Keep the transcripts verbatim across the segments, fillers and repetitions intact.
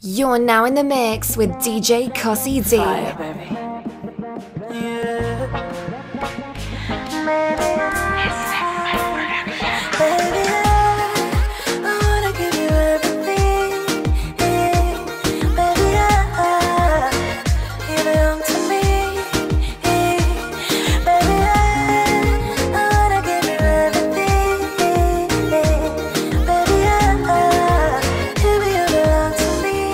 You're now in the mix with D J Kossy D. Fire, baby. Yeah. Baby, I wanna give you everything. Yeah. Baby, I, you belong to me. Yeah. Baby, I, I wanna give you everything. Yeah. Baby, I, you belong to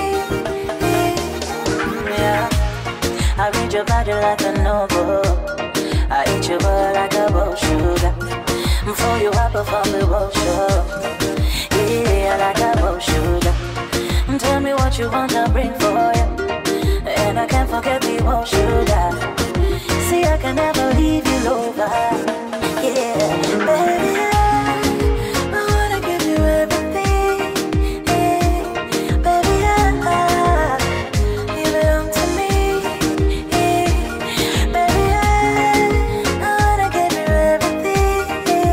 me. Yeah. I read your body like a novel. I eat your butt like a bowl sugar. Before you hop up on the bowl show. Yeah, like a bowl sugar. Tell me what you want, I'll bring for you. And I can't forget the bowl sugar. See, I can never leave you over. Yeah, baby, I, I wanna give you everything. Yeah, baby, I, you belong to me. Yeah, baby, I, I wanna give you everything.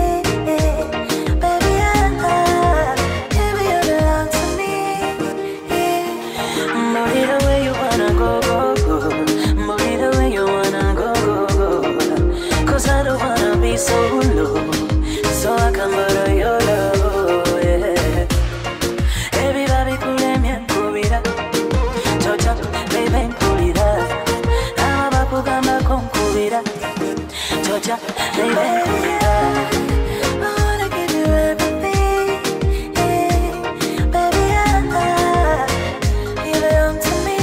Yeah, baby, I, you belong to me. Yeah, move it the way you wanna go, go, go. Move it the way you wanna go, go, go. Cause I don't wanna be so low, so I can borrow your love, yeah. Everybody cool and me cool it up. Chocha, baby, cool it up. I'm about to come back home, cool it up. Chocha, baby, cool it up. I wanna give you everything, yeah. Baby, I, you belong to me,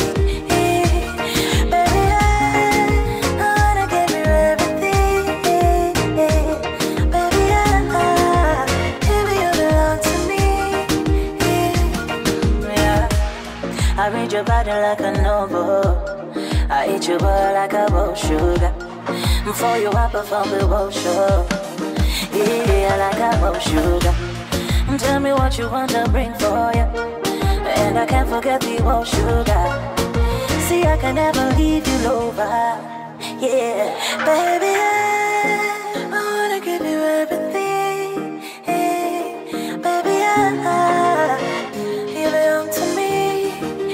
yeah. Baby, I, I wanna give you everything, yeah. Baby, I, you belong to me, yeah. I read your body like a novel. I eat your butt like a bowl sugar. Before you hop up on the bowl show. Yeah, like a bowl sugar. Tell me what you want, I'll bring for you. And I can't forget the bowl sugar. See, I can never leave you over. Yeah, baby, I, I wanna give you everything. Yeah, baby, I, you belong to me.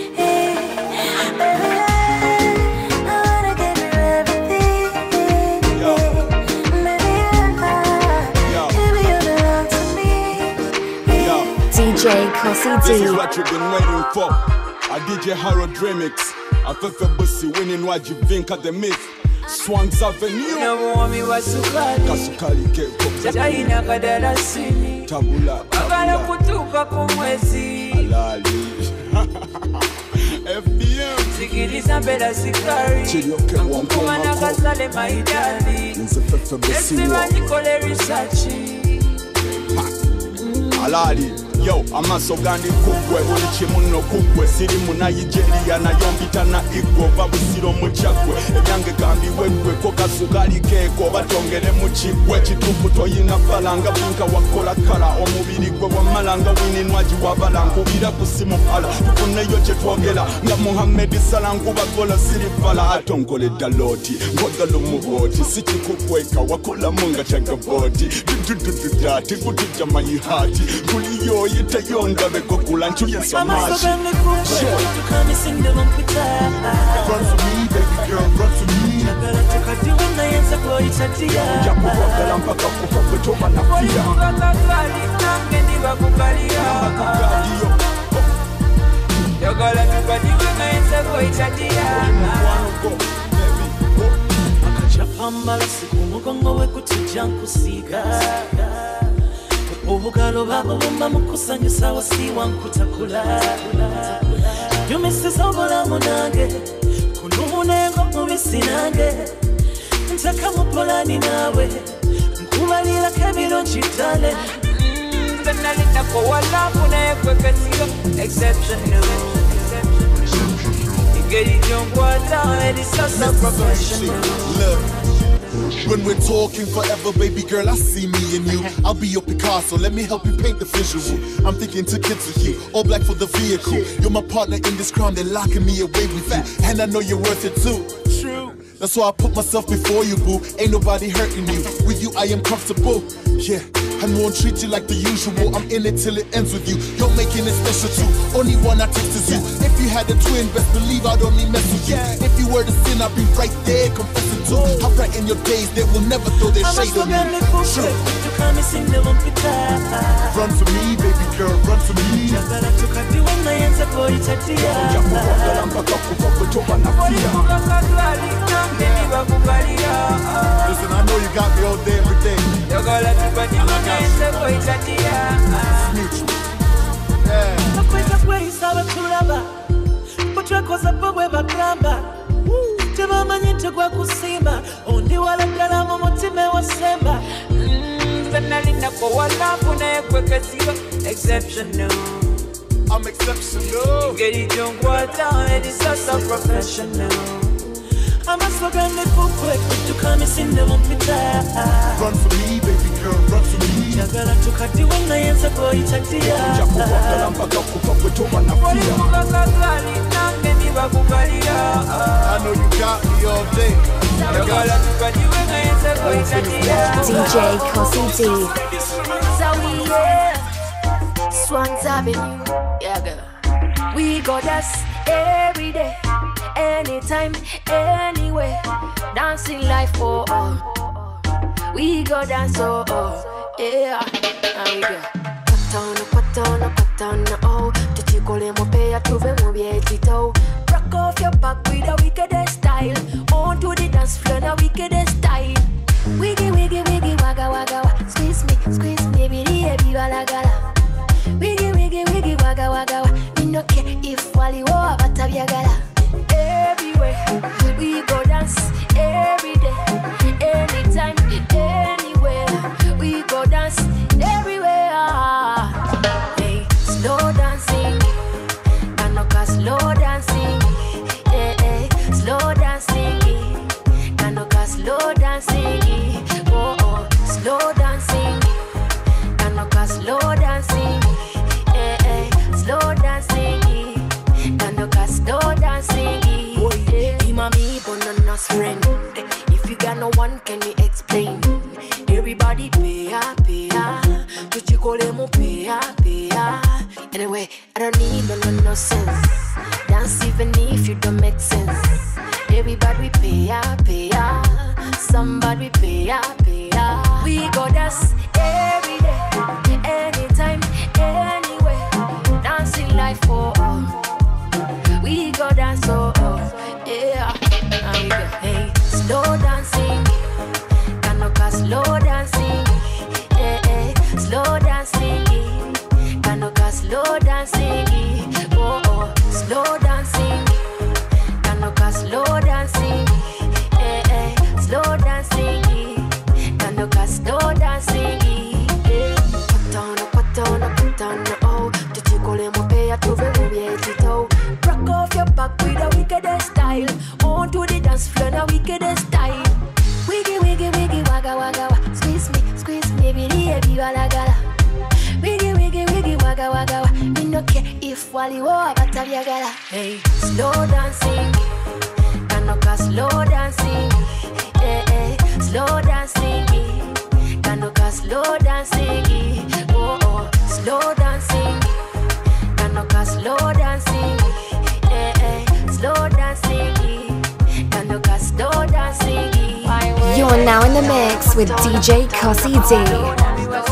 Yeah, baby, I, I wanna give you everything. Yeah, baby, I, you belong to me. Yo, D J Kossy this is D. what you've been waiting for. I D J Harold remix. I Fefe Kossy, Winnie Nwagi, Vinka the myth. Swangz Avenue. Kasukali keko. Jaina kadala sini. Tabula. Agala kutuka kumwezi. Alali. F B M. Sikiliza mbela sikari. Chilioke Mkuma na kasale maidali. Nze Fefe Kossy. Yesiba nikole researchi. Alali. Yo, amaso gandi kukwe, ulichi muno kukwe. Siri muna Nigeria na yombita na igwo. Babusiro muchakwe, ebyange gambi wekwe. Koka sukali keko, batongere muchikwe. Chitupu toyina falanga, Vinka wakola kala. Omubiri gwe wa malanga, Winnie Nwagi wabalanga. Ubira kusimu pala, tukuneyo chetwogela. Nga Muhammedi salangu bagola siri fala. Atongole daloti, ngogalo mugoti. Sichi kukweka, wakola munga chagaboti. Dududududati, kutija mayihati. Kuliyo yita yonga beko kulanchu yesamashi. You come and sing them up with that. Run for me, baby girl, run for me. Nagala tukati wina yenza kwa itatia. Japo wakala mpaka kufa kutoba na fia. Wakakakali nange niba kukalia. Kukadio. Nagala tukati wina yenza kwa itatia. Mwana go, baby, go. Akachapambala siku mugongo we kutujja nkusiga. Obugalo babo bumba mukusanyusa wasiwa nkutakula. Yumisiza obulamu nange kulumunengo mubisi nange. Ntaka mupolani nawe nkubalira kebirungi ddale. Nze nalinako walafu naye kwekesiyo exceptional. Engeri gyonkwata erisasa professional. Look, when we're talking forever, baby girl, I see me and you. I'll be your Picasso, let me help you paint the visual. I'm thinking two kids with you, all black for the vehicle. You're my partner in this crime, they're locking me away with you. And I know you're worth it too. True. That's why I put myself before you, boo. Ain't nobody hurting you. With you, I am comfortable. Yeah. and won't treat you like the usual. I'm in it till it ends with you. You're making it special too. Only one I text is you. If you had a twin, best believe I'd only mess with you. If you were to sin, I'd be right there confessing too. I'll brighten your days, they will never throw their shade on you. Sure. Run for me, baby girl, run for me. Listen, I know you got me all day, every day. Exceptional. I'm exceptional. Get it done, what down, and it's just so professional. I'm a slogan that will quick to come and sing the one pita. Run for me, baby girl, run for me. Jagala to cut you when I answer for each other. I know you got me all day. D J Kossy D. Azawi, yeah. Swangz Avenue, yeah, girl. We got us every day, anytime, anywhere. Dancing life for all. We go dance, oh, oh, yeah. Now we go. Patana, patana, patana, oh. Tuchikole mopea tuve mobie tito. Rock off your back with a wickedest style. On to the dance floor, now wickedest style. Wiggy, wiggy, wiggy, wagga, wagga, wagga. Squeeze me, squeeze me, baby, baby, wala gala. Wiggy, wiggy, wiggy, wagga, wagga, wagga. Me no care if wali wo abatabyagala. Everywhere we go dance, every day, anytime, anywhere. We go dance everywhere. Hey, slow dancing, kanoka slow dancing. Hey, hey, slow dancing, kanoka slow dancing. Oh, oh, slow dancing, kanoka slow dancing. Hey, hey, slow dancing, kanoka slow dancing. Mami, bananas friend. If you got no one, can you explain? Everybody pay up, pay up. Tuchikole mo pay up, pay up. Anyway, I don't need no, no, no sense. Dance even if you don't make sense. Everybody pay up, pay up. Somebody pay up, pay up. We go dance every day, anytime, anywhere. Dancing life for all. We go dance, oh, oh. Yeah, I go. Hey, slow dancing, kanoka slow dancing. Hey, hey, slow dancing, kanoka slow dancing. Oh, oh, slow dancing, kanoka slow dancing. Hey, hey, slow dancing, kanoka slow dancing. Patana, patana, patana, oh. Tuchikole mopea tuve mobie tito. Rock off your back with a wickedest style. On to the dance floor, now wickedest style. Wiggy, wiggy, wiggy, wagga, wagga, wagga. Squeeze me, squeeze me, baby, baby, wala gala. Wiggy, wiggy, wiggy, wagga, wagga, wagga. Me no care if wali wo abatabya gala. Hey, slow dancing, kanoka slow dancing. Hey, hey, slow dancing, kanoka slow dancing. Oh, oh, slow dancing, kanoka slow dancing. Hey, hey, slow dancing, kanoka slow dancing. You're now in the mix with D J Kossy D.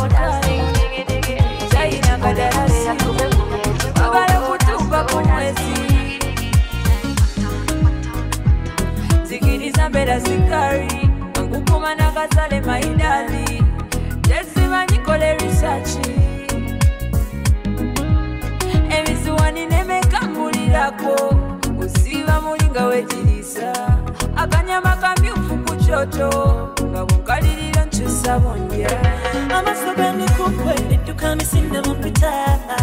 Usiva mulinga wejirisa akanyama kamyufu kuchoto ngabukalirira nchusa bonja amasogani kukwele tukamisinda mupita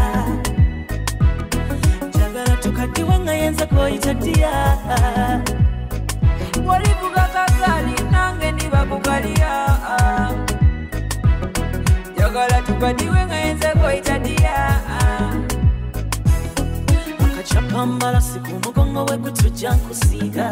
jagala tukatiwe ngayenza koyitatia walivuga kagali nange ndibakugalia jagala tukatiwe ngayenza koyitatia akachapambala siku mugongo we kutuja nkusiga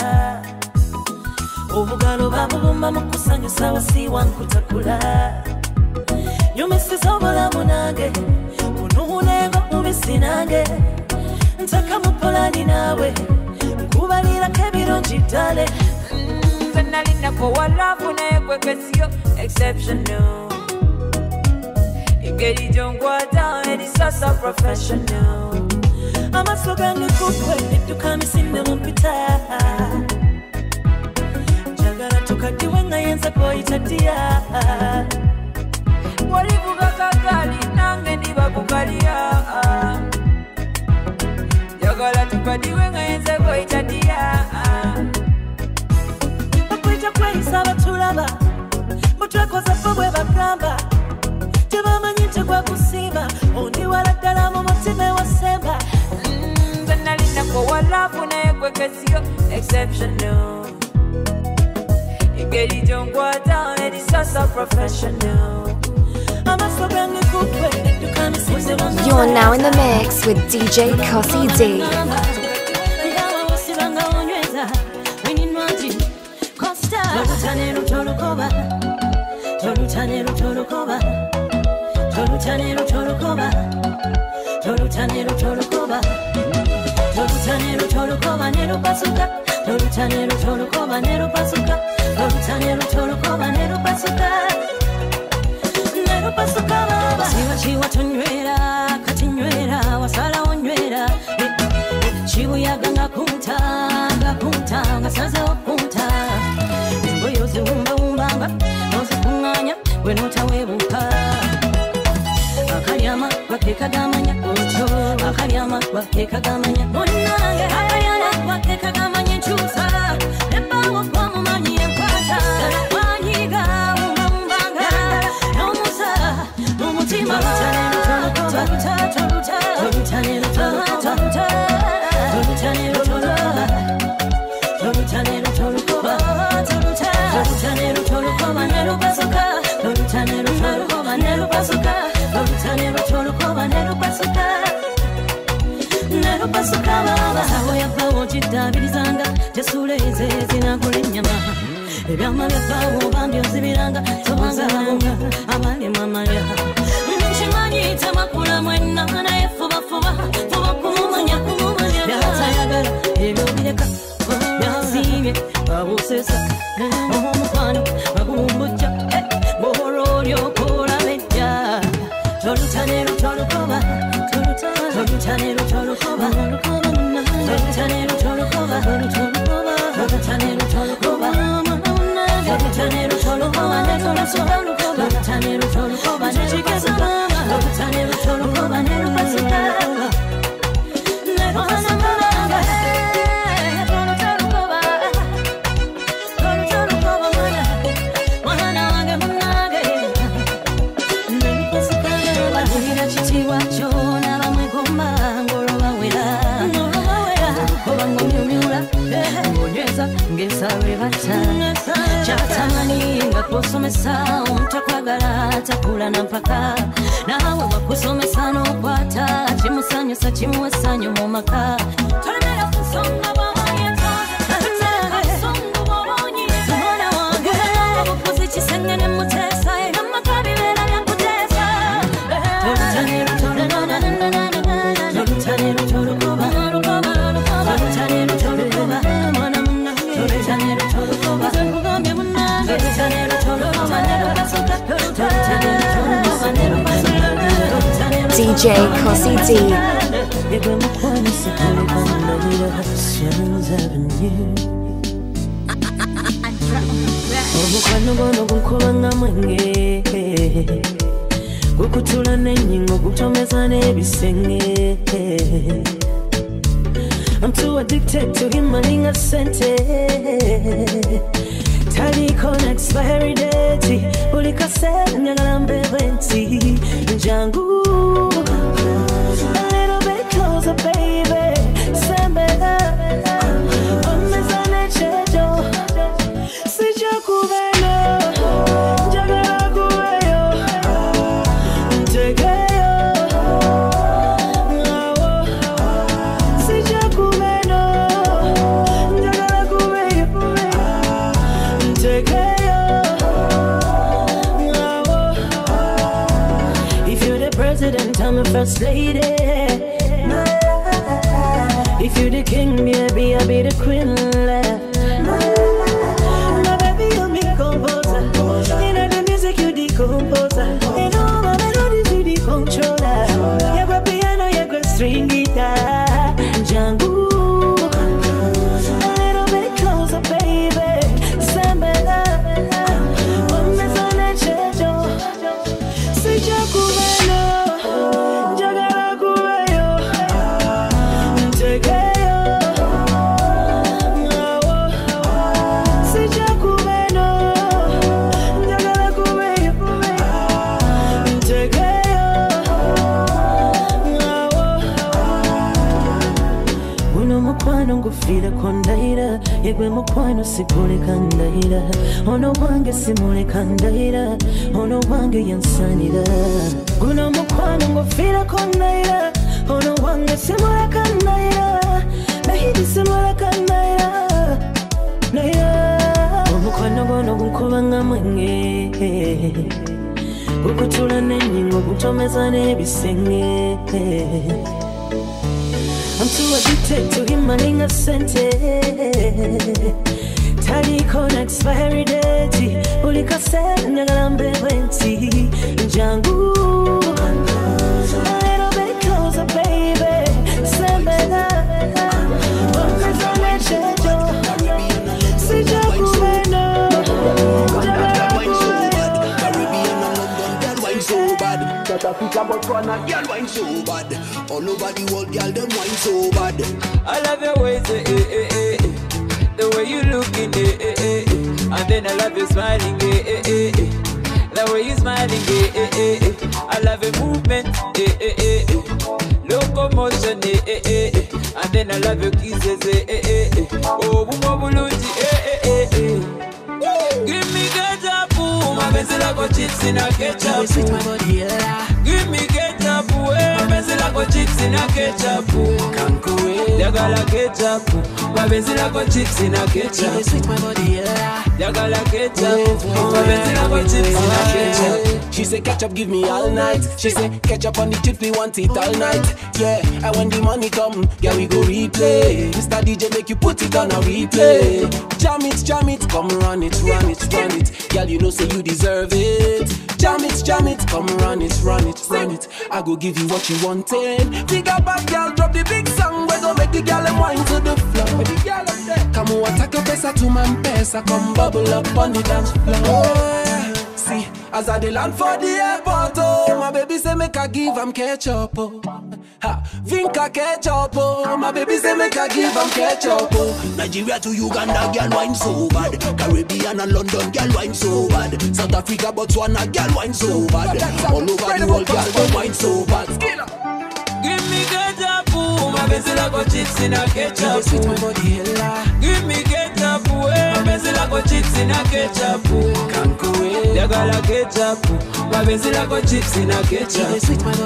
obugalo babubumba mukusanyusa wasiwa nkutakula nyumisiza obulamu nange kunuunenga mubisi nange ntaka mupolani naawe nkubalirako ebirungi ddale nze nalinako walaavu naye gwe kesiyo exceptional engeri gyonkwata eri sasa professional amaaso gange kukwe edduka misinde mumpita njagala tukaddiwe nga yenza koyita ddiya walivuga kagaali nange ndiba kukaliya njagala tukaddiwe nga yenza koyita ddiya bakuyita kweyisa abatulaba mutwekoza ffe bwe bagamba tebamanyi nti gwakusiima ondiwala ddala mu mutima ewasemba nze nalinako walaavu naye gwe kesiyo exceptional engeri gyonkwata eri sasa professional amaaso gange kukwe edduka misinde You're now in the mix with D J Kossy D. Winnie Nwagi, Costa, Tolutanero Tolukoba, Tolutanero Tolukoba, Tolutanero Tolukoba, Tolutanero Tolukoba, Tolutanero Tolukoba, Nero Pasuka, Tolutanero Tolukoba, Nero Pasuka, Tolutanero Tolukoba, Nero Pasuka, Nero Pasuka, Siwa Chiwa Tunwera, Katinwera, Wasala Onwera, Chibuyaga nga kunta, nga kunta, nga saza okunta Ngoyo ziwumba wumbanga, nozikunganya, we notawebuka Akalyama, wakekagamanya, ocho Akalyama, wakekagamanya, munange Akalyama, wakekagamanya, nchusa Nebawo kwa mumanyi enkwata Wanyiga, wumba wumbanga Nomusa, mumutima Tolutanero tolukoba, toluta, tolutanero tolukoba Tolutanero tolukoba, Tolutanero tolukoba, Tolutanero tolukoba, Nero Pasuka, Tolutanero tolukoba, Nero Pasuka, Tolutanero tolukoba, Nero Pasuka, Nero Pasuka baba. Sawo yabawo kiddabirizanga, tesuleze zinagula ennyama. Ebyama byabbawo bambi ozibiranga, tobangalanga, amalema amalya. Nkimanyi tamakula mwenna, naye fuba fuba, fuba kumumanya kumumanya. Byatayagala, ebyo bireka, byasiimye, babusesa, omukwano, bagumbujja, bw'olwo olyokola bejja. Tolutanero tolukoba, Tolutanero tolukoba, Tolutanero tolukoba, Tolutanero tolukoba, Tolutanero tolukoba, Nero Pasuka, Tolutanero tolukoba, Nero Pasuka, Tolutanero tolukoba, Nero Pasuka, Nero Pasuka, Tolutanero tolukoba, mwana wange munange, Nero Pasuka, balira kitiibwa kyo n'abamwegomba ng'olubawera, oba ng'omyumyula, ng'onyweza ng'ensalo ebatta, kyatamani nga kwosomesa omuntu akwagala takula na mpaka, naawe wakusomesa n'okwata kimusanyusa kimuwa essanyu mu maka. Tolemera ku nsonga bw'omanyi ensonga, ensonga bw'omanyi mwana wange, obufuzi kisengene muteesa era amaka bibeera byakuteesa. Tolutanero tolukoba, Tolutanero tolukoba, Tolutanero tolukoba, mwana munnange, Tolutanero tolukoba, nkugambye munnange, Tolutanero tolukoba, Nero Pasuka, Tolutanero tolukoba, Nero Pasuka, D J Kossy D. Yegwe mukwano situleko ndabira Swangz Avenue. Omukwano gono gunkubanga mwenge, gukutula n'ennyingo gutomeza n'ebisenge. I'm too addicted to him malinga sente, taliko n'expiry date, buli kaseera njagala mbeere nti njangu. A little bit closer baby, sembera omeza n'ekyejo, sijja kubeyo, njagala kubeyo, ntegeyo, sijja kubeyo, njagala kubeyo, ntegeyo, my first lady. If you the king, baby, I'll be the queen. My baby, you me composer. In the music, you the composer. In all my melodies, you the controller. You got piano, you got string guitar. Django, a little bit closer, baby. Sambela, one miss on that chejo. Say Jacubeno, Jagala Cubayo, take it. Feel kondaira yegwe mukwano sikole kandaira ono wange simule kandaira ono wange yansanira guno mukwano ngofira kondaira ono wange simule kandaira baby simule kandaira naira omukwano gono gunkubanga mwenge gukutula n'ennyingo gutomeza n'ebisenge. I'm too addicted to him, my nigga sent it. Tally con expiry date. Ulika said, Nagalambe twenty. Django, a little bit closer, baby. Sambela, one is on that schedule. See Jacubeno, so bad. That Africa but one a girl wine so bad. All over the world, girl them wine so bad. I love your ways, eh, eh, eh, eh. The way you looking, eh, eh, eh, eh. And then I love you smiling, eh, eh, eh, eh. The way you smiling, eh, eh, eh, eh. I love your movement, eh, eh, eh, eh. Locomotion, eh, eh, eh, eh. And then I love your kisses, eh, eh, eh, eh. Oh, bumo buluti, eh, eh, eh, eh. Give me ketchup, my best like a chips in a ketchup. Give me ketchup, eh, best like a chips in a ketchup. Can't go away. Yagala ketchup, my best like a chips in a ketchup. Yagala ketchup, my best like a chips in a ketchup. She say ketchup give me all night. She say ketchup on the chip, we want it all night. Yeah, and when the money come, yeah we go replay. Mister D J make you put it on a replay. Jam it, jam it, come run it, run it, run it. Girl, you know say you deserve it. Jam it, jam it, come run it, run it, run it. I go give you what you wanted. Big up back, girl, drop the big song. We go make the girl and wine to the floor. The girl up there. Come on, attack a pesa to my pesa. Come bubble up on the dance floor. Oh, yeah. See, as I dey land for the airport, oh, my baby say make I give am ketchup, oh. Ha, Vinka ketchup, oh, my baby say make I give am ketchup, oh. Nigeria to Uganda, girl wine so bad. Caribbean and London, girl wine so bad. South Africa, Botswana, girl wine so bad. All over the world, girl wine so bad. Give me ketchup, my baby like a chips in a ketchup. Give me ketchup, my baby like a chips in a ketchup. Can't go away. Yagala ketchup, my baby like a chips in a ketchup.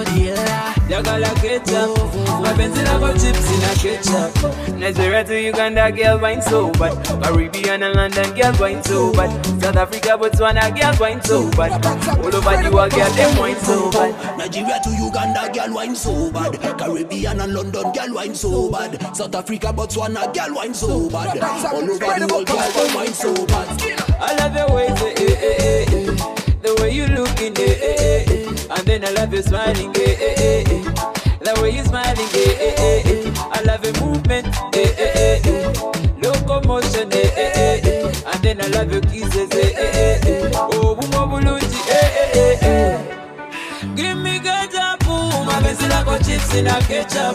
Yagala ketchup, my baby like a chips in a ketchup. Nigeria to Uganda, girl wine so bad. Caribbean and London, girl wine so bad. South Africa, Botswana, girl wine so bad. All over the world, girl them wine so bad. Nigeria to Uganda, girl wine so bad. Caribbean and London, girl wine so bad. South Africa, Botswana, girl wine so bad. All over the world, girl wine so bad. I love your ways, eh, eh, eh, eh. The way you looking, eh, eh, eh, eh. And then I love you smiling, eh, eh, eh, eh. The way you smiling, eh, eh, eh, eh. I love your movement, eh, eh, eh, eh. Locomotion, eh, eh, eh, eh. And then I love your kisses, eh, eh, eh, eh. Oh, bumo buluti, eh, eh, eh, eh. Give me ketchup, my best like a chips in a ketchup.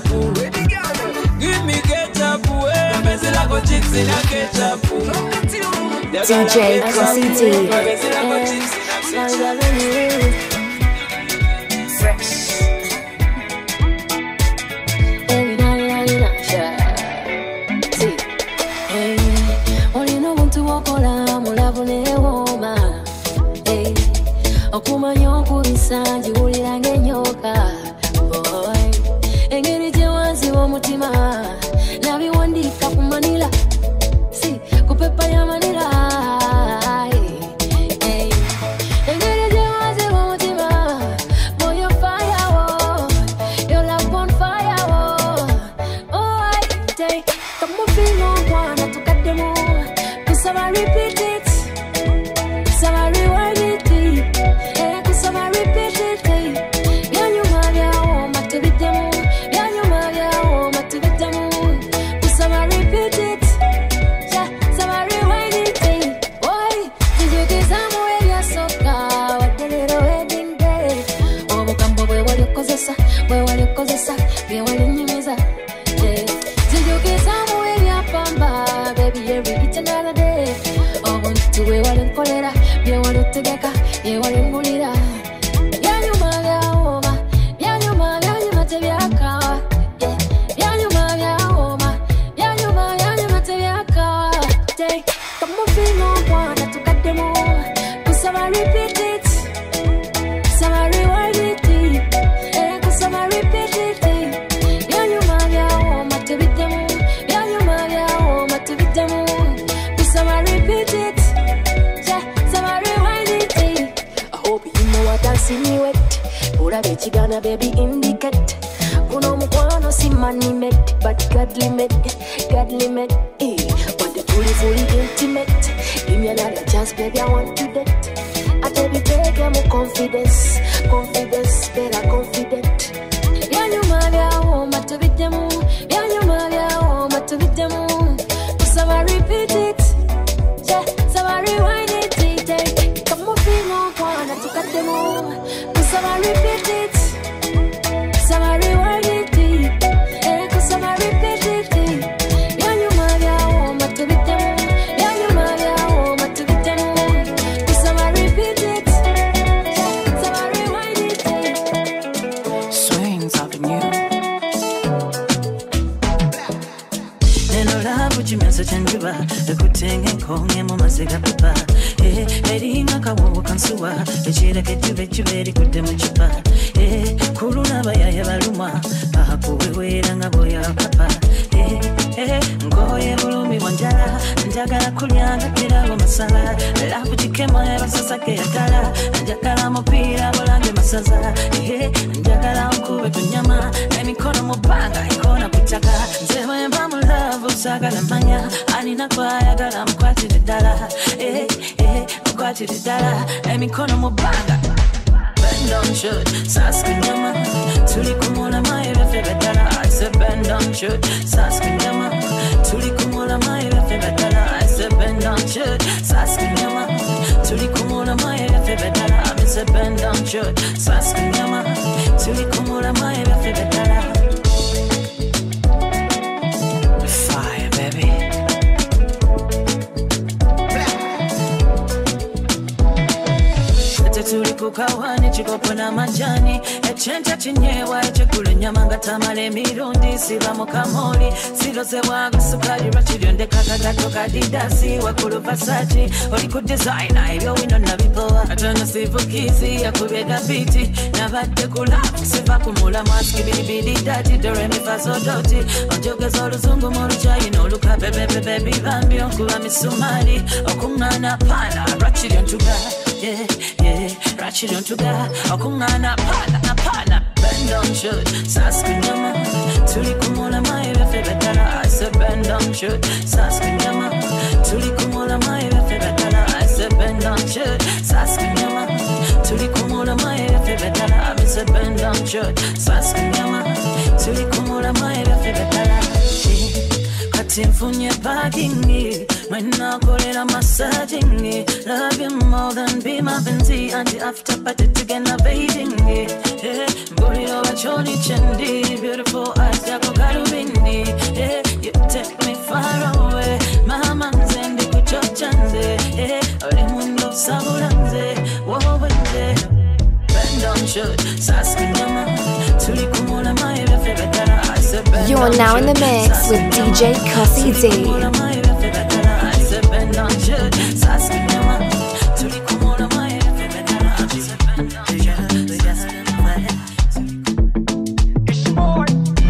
Give me ketchup, eh, best like a chips in a ketchup. D J Kossy D. Fresh. Every night, every night, yeah. See, hey, only no one to walk all I'm all woman. Hey, Okumanyo kubisanji ulirange nyoka. Boy, engeri jewanzi wa mutima. Nabi wandika kumanila. See, kupepa ya manila. Hey, engeri jewanzi wa mutima. Boy, your fire. Say, come on, feel no one to cut them all. Cause I repeat it. So I rewind it. Yeah, cause I repeat it. Yeah, you might have home to beat them. Yeah, you might have home to beat them. Cause I repeat it. Yeah, so I rewind it. Boy, did you get some way? You're so proud. What the little wedding day? Oh, come boy, what you cause us? Boy, what you cause us? Be what you need us. Did you get some way? You're pamba, baby, every each another day. Oh, want to wear what in cholera. You want to take a, you want to mulira. Yeah, you maga oma. Yeah, you maga, you must be a car. Yeah, you maga oma. Yeah, you maga, you must be a car. Take, come on, feel no one to cut them all. Cause I repeat it. So I rewind it. Yeah, cause I repeat it. Yeah, you maga oma to beat them. Yeah, you maga oma to beat them. Cause I repeat it. See me wet, pura bechi gana baby indicate. Kuno mukwano si money met, but godly met, godly met. Eh, but the fully fully intimate. Give me another chance, baby, I want to date. I tell you, baby, I'm more confidence, confidence, better confident. Yeah, you maga home to beat them. Yeah, you maga home to beat them. So I repeat it. Yeah, so I rewind it. Come on, feel no one to cut them all. Cause I repeat it. So I rewind it. Yeah, cause I repeat it. Yeah, you maga home to beat them. Yeah, you maga home to beat them. Cause I repeat it. Yeah, so I rewind it. Swangz Avenue. Neno love with you message and river. The good thing and calling him on my cigar paper. Eh, lady maka wo kansuwa. Echira kejuve juveri kudemu chupa. Eh, kuruna baya yebaluma. Aha kuwewera nga boya papa. Eh, eh, ngoye bulumi wanjala. Njagala kulyanga kirago masala. Lafu chikema eba sasa keyagala. Njagala mupira bolange masaza. Eh, njagala nkube tunyama. Emikono mubanga ikona kutaka. Nzewe mba mu love usagala manya. Anina kwa yagala mkwati dala. Eh, eh, mkwati dala. Emikono mubanga. Bend down shoot, Saskinyama. Tulikumula maire febedala. I said bend down shoot, Saskinyama. Tulikumula maire febedala. I said bend down shoot, Saskinyama. Tulikumula maire febedala. I said bend down shoot, Saskinyama. Tulikumula maire febedala. Fire, baby. Tulikukawa chikopo na majani. Echenja chinyewa echekule nyama ngatamale mirundi. Siba mukamoli siroze wangu sukari rachidionde kakagato kadidasi. Wakulu Versace oliku designer ebyo wino nabipoa. Atana sivukizi ya kubega biti. Nabate kulafu siva kumula maski bidibidi dati. Dore mifaso doti onjogezo oluzungu moluchayi noluka bebe bebe bibambi onkuba misumari. Okungana pana rachidiontuga. Yeah, yeah, Ratchet on to God. Okungana pana, pana. Bend down shoot, Saskinyama. Tulikumula maire febedala. I said bend down shoot, Saskinyama. Tulikumula maire febedala. I said bend down shoot, Saskinyama. Tulikumula maire febedala. I said bend down shoot, Saskinyama. Tulikumula maire febedala. Katimfunye bagingi. When I call it a massaging, love you more than be my fancy. Auntie after party together bathing. Yeah, body over choni chendi, beautiful eyes yako karubini. Yeah, you take me far away. Mama nzendi kuchochanze. Yeah, ole mundo sabulanze. Wowe nze. Bend down shoot, Saskinyama. Tulikumula maire febedala. I said bend down shoot. You are now in the mix with D J Kossy D. Bend on shoot, Saskinyama. Tulikumula maire febedala. I said bend on shoot, Saskinyama. It's more.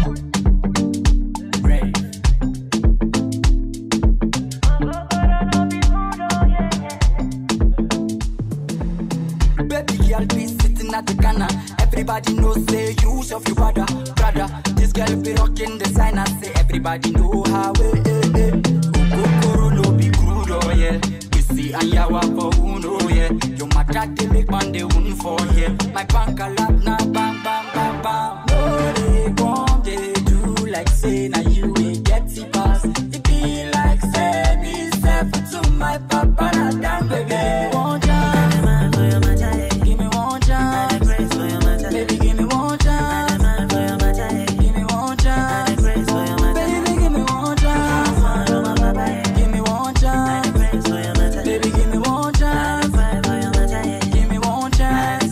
Brave. Baby girl be sitting at the corner. Everybody knows say you of your brother, brother. This girl be rocking designer. Say everybody everybody know how it is. Kokoro no be crude oil. We see ayawa for uno, yeah. Your matter they make man they win for here. My bank a lot now, bam bam bam bam. No they gon' they do like say now you ain't get it pass. It be like say me self to my papa na damn baby. One chance, give me one chance, baby give me one chance. Give me one chance, baby give me one chance. Give me one chance, baby give me one chance. Give me one chance.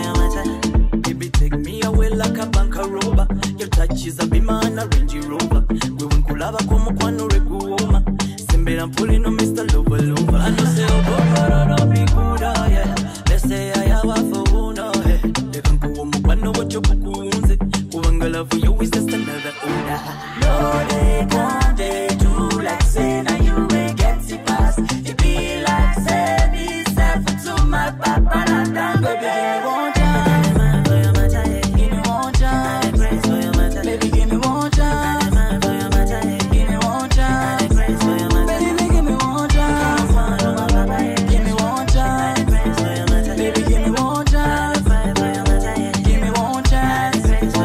Baby take me away like a bank robber. Your touch is a beamer and a Range Rover. We won't kulava como kwano rekuoma. Simbe I'm pulling on Mister Lover Lover. I know say oh go don't be good oh yeah. Let's say I have a phone oh yeah. They can go on kwano what you kukunze. Kuwangala for you is just another order. No they can't they do like say now you ain't get it pass. It be like say me self to my papa na damn baby. One chance, give me one chance, baby give me one chance, give me one chance, baby give me one chance, give me one chance, baby give me one chance, give me one chance.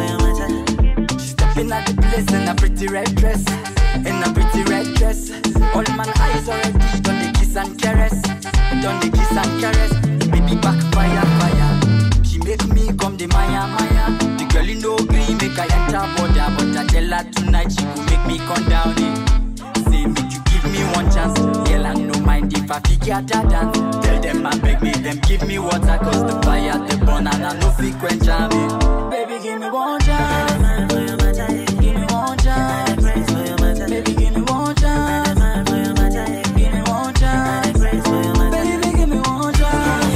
She's stepping at the place in a pretty red dress, in a pretty red dress. All my eyes already done the kiss and caress, done the kiss and caress. The baby backfire fire. She make me come the Maya Maya. The girl in no green make I enter border, but I tell her tonight she could make me come down in. Say make you give me one chance, girl I no mind if I figure that dance. Tell them I beg me, them give me water cause the fire the burn and I no frequent jam it. Baby give me one chance, give me one chance, baby give me one chance, give me one chance, baby give me one chance.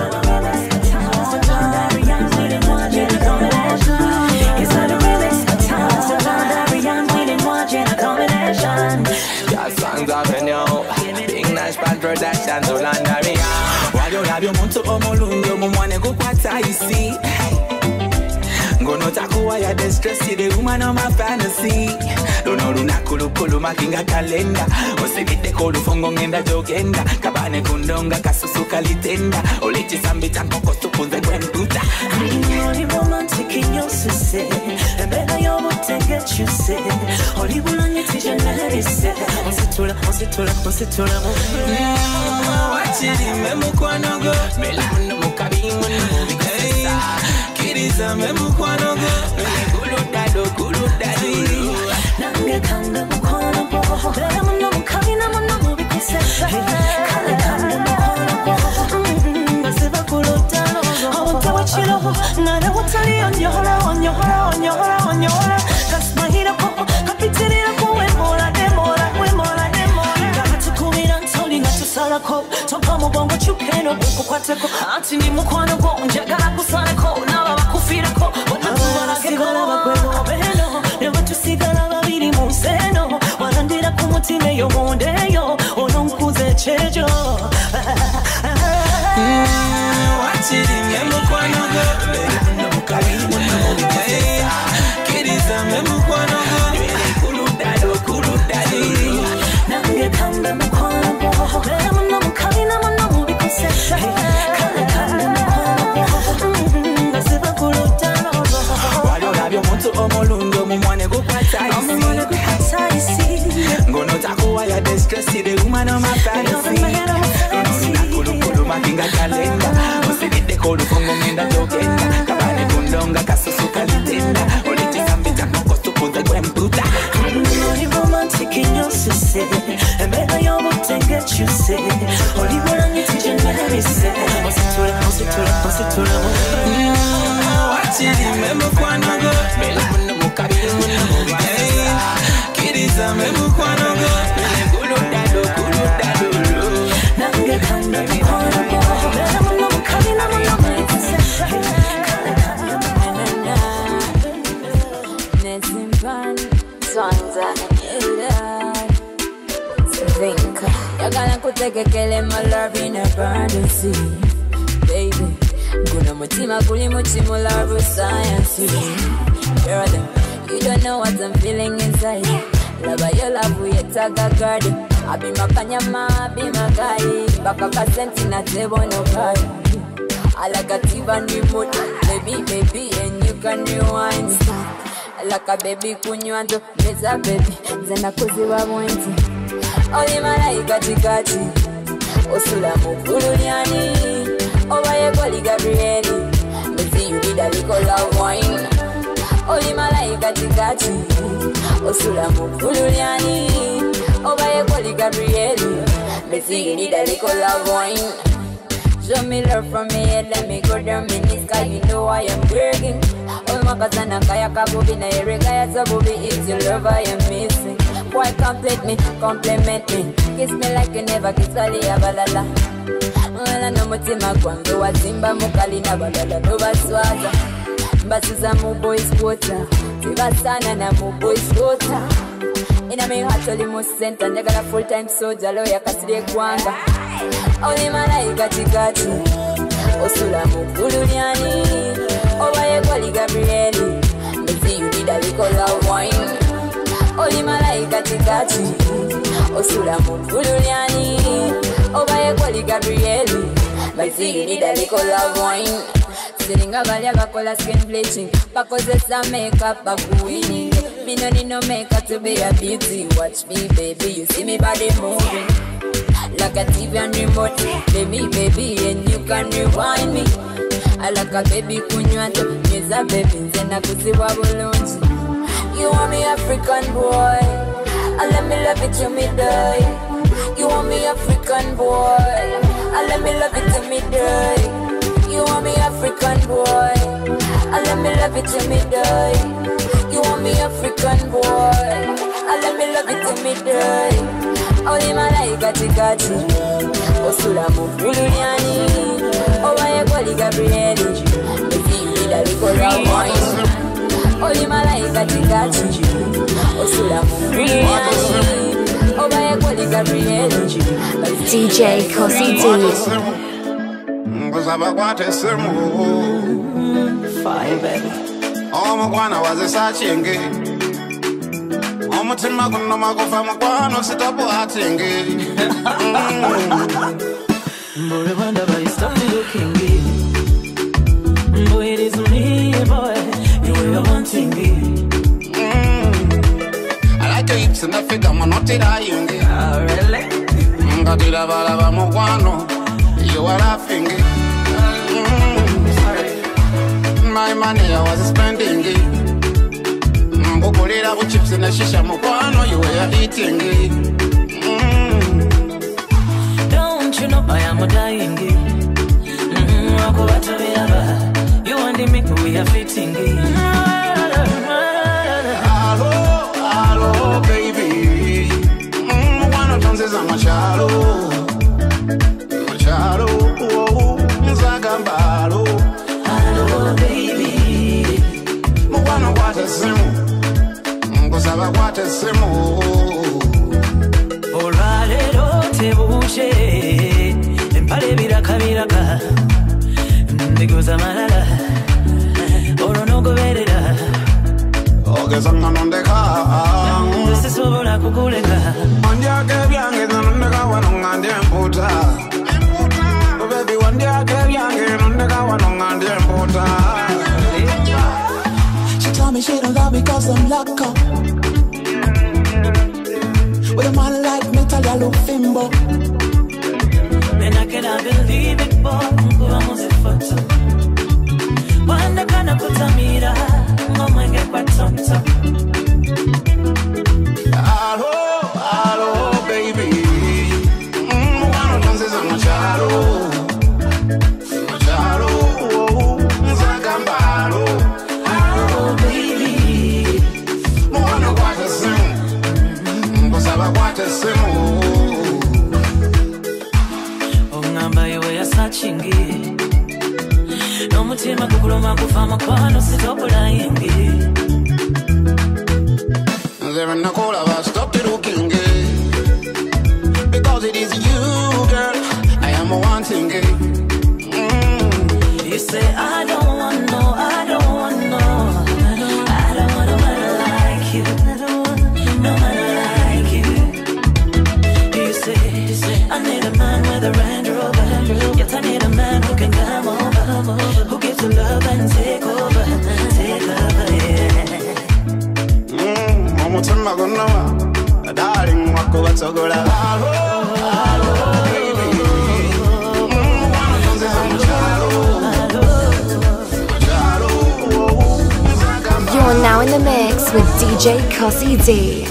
Your songs are venue, big nice band production to Landaria. While you have your monto omolungo, mumwane go kwata isi. Ngono takuwa ya distress, the woman of my fantasy. Dono luna kulu kulu makinga kalenda. Osebite kolu fongo ngenda jogenda. Kabane kundonga kasusu kalitenda. Olichi sambi tanko kostu kunze kwenputa. I'm only romantic in your success. And better you're what to get you said. Only one on your teacher, let it say. On se tola, on se tola, on se tola. Watch it in Memo Kwanogo. Melamuno Mukabi Muno. Kiriza Memo Kwanogo. Kulu Dado, Kulu Dado. Nange Kanda Mukwanogo. Melamuno Mukabi Namuno Mubikisesa. Kale Kanda Mukwanogo. Nasiba Kulu Dado. Awatawachilo. Nana Watali on your hora, on your hora, on your hora, on your hora. Kasmahira Ko. Kapitirira Ko. Wemola, Demola, Wemola, Demola. Gatukumira Ntoli Natusarako. Topa Mubongo Chupeno. Bukukwateko. Anti ni Mukwanogo. Njagala Kusaneko. Naba Bakufirako. Wanatubala Sigala Bakwego Beno. Never to Sigala Babiri Museno. Wanandira Kumutine Yo Mondeyo. Ononkuze Chejo. Watch it in Memo Kwanogo. Melamuno Mukabi Muno. Kiriza Memo Kwanogo. Kulu Dado, Kulu Dado. Nange Kanda Mukwanogo. Melamuno Mukabi Namuno Mubikisesa. Kale Kanda Mukwanogo. Nasiba Kulu Dado. While you have your monto omolungo, mumwane go kwata isi. Ngono takuwa ya distress, the woman of my fantasy. Kulu kulu makinga kalenda. Osebite kolu fongo ngenda jogenda. Kabane kundonga kasusu kalitenda. Olichi sambi tanko kostu kunze kwenputa. I'm only romantic in your success. And better you're what to get you said. Only one on your teacher, let me say. On se tola, on se tola, on se tola. Watch it in Memo Kwanogo. Melamuno Mukabi Muno. Kiriza Memo Kwanogo. Kulu Dado, Kulu Dado. Nange Kanda Mukwanogo. Melamuno Mukabi Namuno Mubikisesa. Kale Kanda Mukwanogo. Swangz, Vinka. You're gonna take a kill in my love in a burn to see, baby. Guna mutima kuli mutima love science. Girl, you don't know what I'm feeling inside. Lava your love we etaga gardi. Abi makanyama, abi magai. Baka kasenti na tebo no kaya. I like a Tivan remote, baby, baby, and you can rewind. I like a baby kunywanto, beza baby, zena kuziwa mwenti. Oli malaika tikati, osula mukululiani. Oba ye koli Gabrieli, mezi you need a little love wine. Oli malaika tikati, osula mukululiani. Oba ye koli Gabrieli, mezi you need a little love wine. Show me love from me head, let me go down in the sky, you know I am begging. Oh my kasana kaya kabubi na ereka ya sabubi, it's your love I am missing. Why complete me, compliment me, kiss me like you never kiss Ali Abalala. Wala no mutima kwangu wazimba mukali na balala no baswaza. Mbasuza mu boys quarter, tibasana na mu boys quarter. Ina me hatoli mu center, ndagala full time soldier, lawyer kaside kwanga. Oli malaika tikati, osula mukululiani. Oba ye koli Gabrieli, mezi you need a little love wine. Oli malaika tikati, osula mukululiani. Oba ye koli Gabrieli, mezi you need a little love wine. Siringa balya bakola skin bleaching, bakozesa makeup bakuwini. Me no need no makeup to be a beauty. Watch me baby, you see me body moving like a T V and remote, baby, baby, and you can rewind me. I like a baby kunywanto, meza baby, zena kuziwa bulunji. You want me African boy, I let me love it till me die. You want me African boy, I let me love it till me die. You want me African boy, I let me love it till me die. You want me African boy, I let me love it till me die. Oli malaika tikati, osula mukululiani. Oba ye koli Gabrieli, mezi you need a little love wine. Oli malaika tikati, osula mukululiani. Oba ye koli Gabrieli, D J Kossy D. Fire, baby. Oh, Mugwana was a sachingi. Omutima guno magufa mukwano sitabu atingi. Boy, I wonder why you stop me looking good. Boy, it is me, boy. You were wanting me. I like your hips and the figure, man, not it I young. Oh, really? Ngatila balaba mukwano, you are laughing. Sorry. My money I was spending it. Mbukulira bu chips na shisha mukwano, you were eating it. Don't you know I am a dying it? You and the make we are fitting it. Hello, hello, baby. Mwana tanzeza machalo, machalo, nzagambalo. Hello, baby. Mwana wate simu, ngosaba wate simu. Olwalero tebuche, empale biraka biraka. Ndiguza malala, orono goberera. Ogeza nanondeka, sisobola kukuleka. wandyake byange nanondeka wano ngandye mputa. Oh baby, wandyake byange nanondeka wano ngandye mputa. She told me she don't love me cause I'm locked up. With a man like me, tell you look fimbo. And I cannot believe it, boy. Vamos a foto. Wanda kana kutamira, ngoma ngekwa tonto. Hello, hello, baby. Mwana tanzeza machalo, machalo, nzagambalo. Oh baby, Mwana wate simu, ngosaba wate simu. ongamba iwe yasachingi. Nomutima kukuloma kufa makwano sitobula yengi. There na cola va stop it looking gay. Because it is you, girl, I am wanting it. You say I don't want no, I don't want no. I don't want no man like you. No man with a Range Rover. Yes, I need a man who can come over, who gives you love and take over, take over, yeah. Mmm, I'm gonna turn my gun now. Darling, walk over to go la. You're now in the mix with D J Kossy D.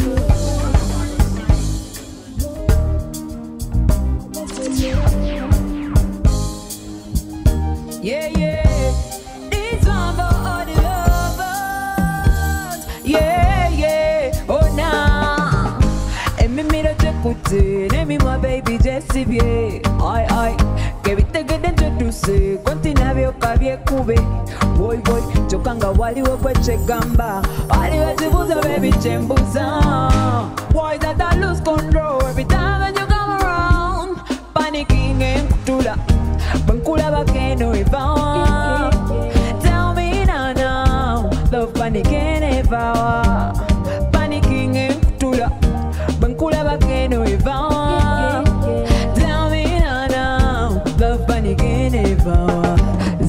Yeah, yeah, this one for all the lovers. Yeah, yeah, oh nah. Et me mira te écouter, name my baby Jessie bien. Aïe aïe, que vite que dentro tu se, continue okabye kube. Boy boy, chokanga wali wekwe chegamba. Wali wezibuza baby chembuza. Boy that I lose control every time when you come around. Panicking and kutula. Bankula bakeno ivawa. Tell me now now, love panicking ivawa. Panicking and kutula. Bankula bakeno ivawa. Tell me now now, love panicking ivawa.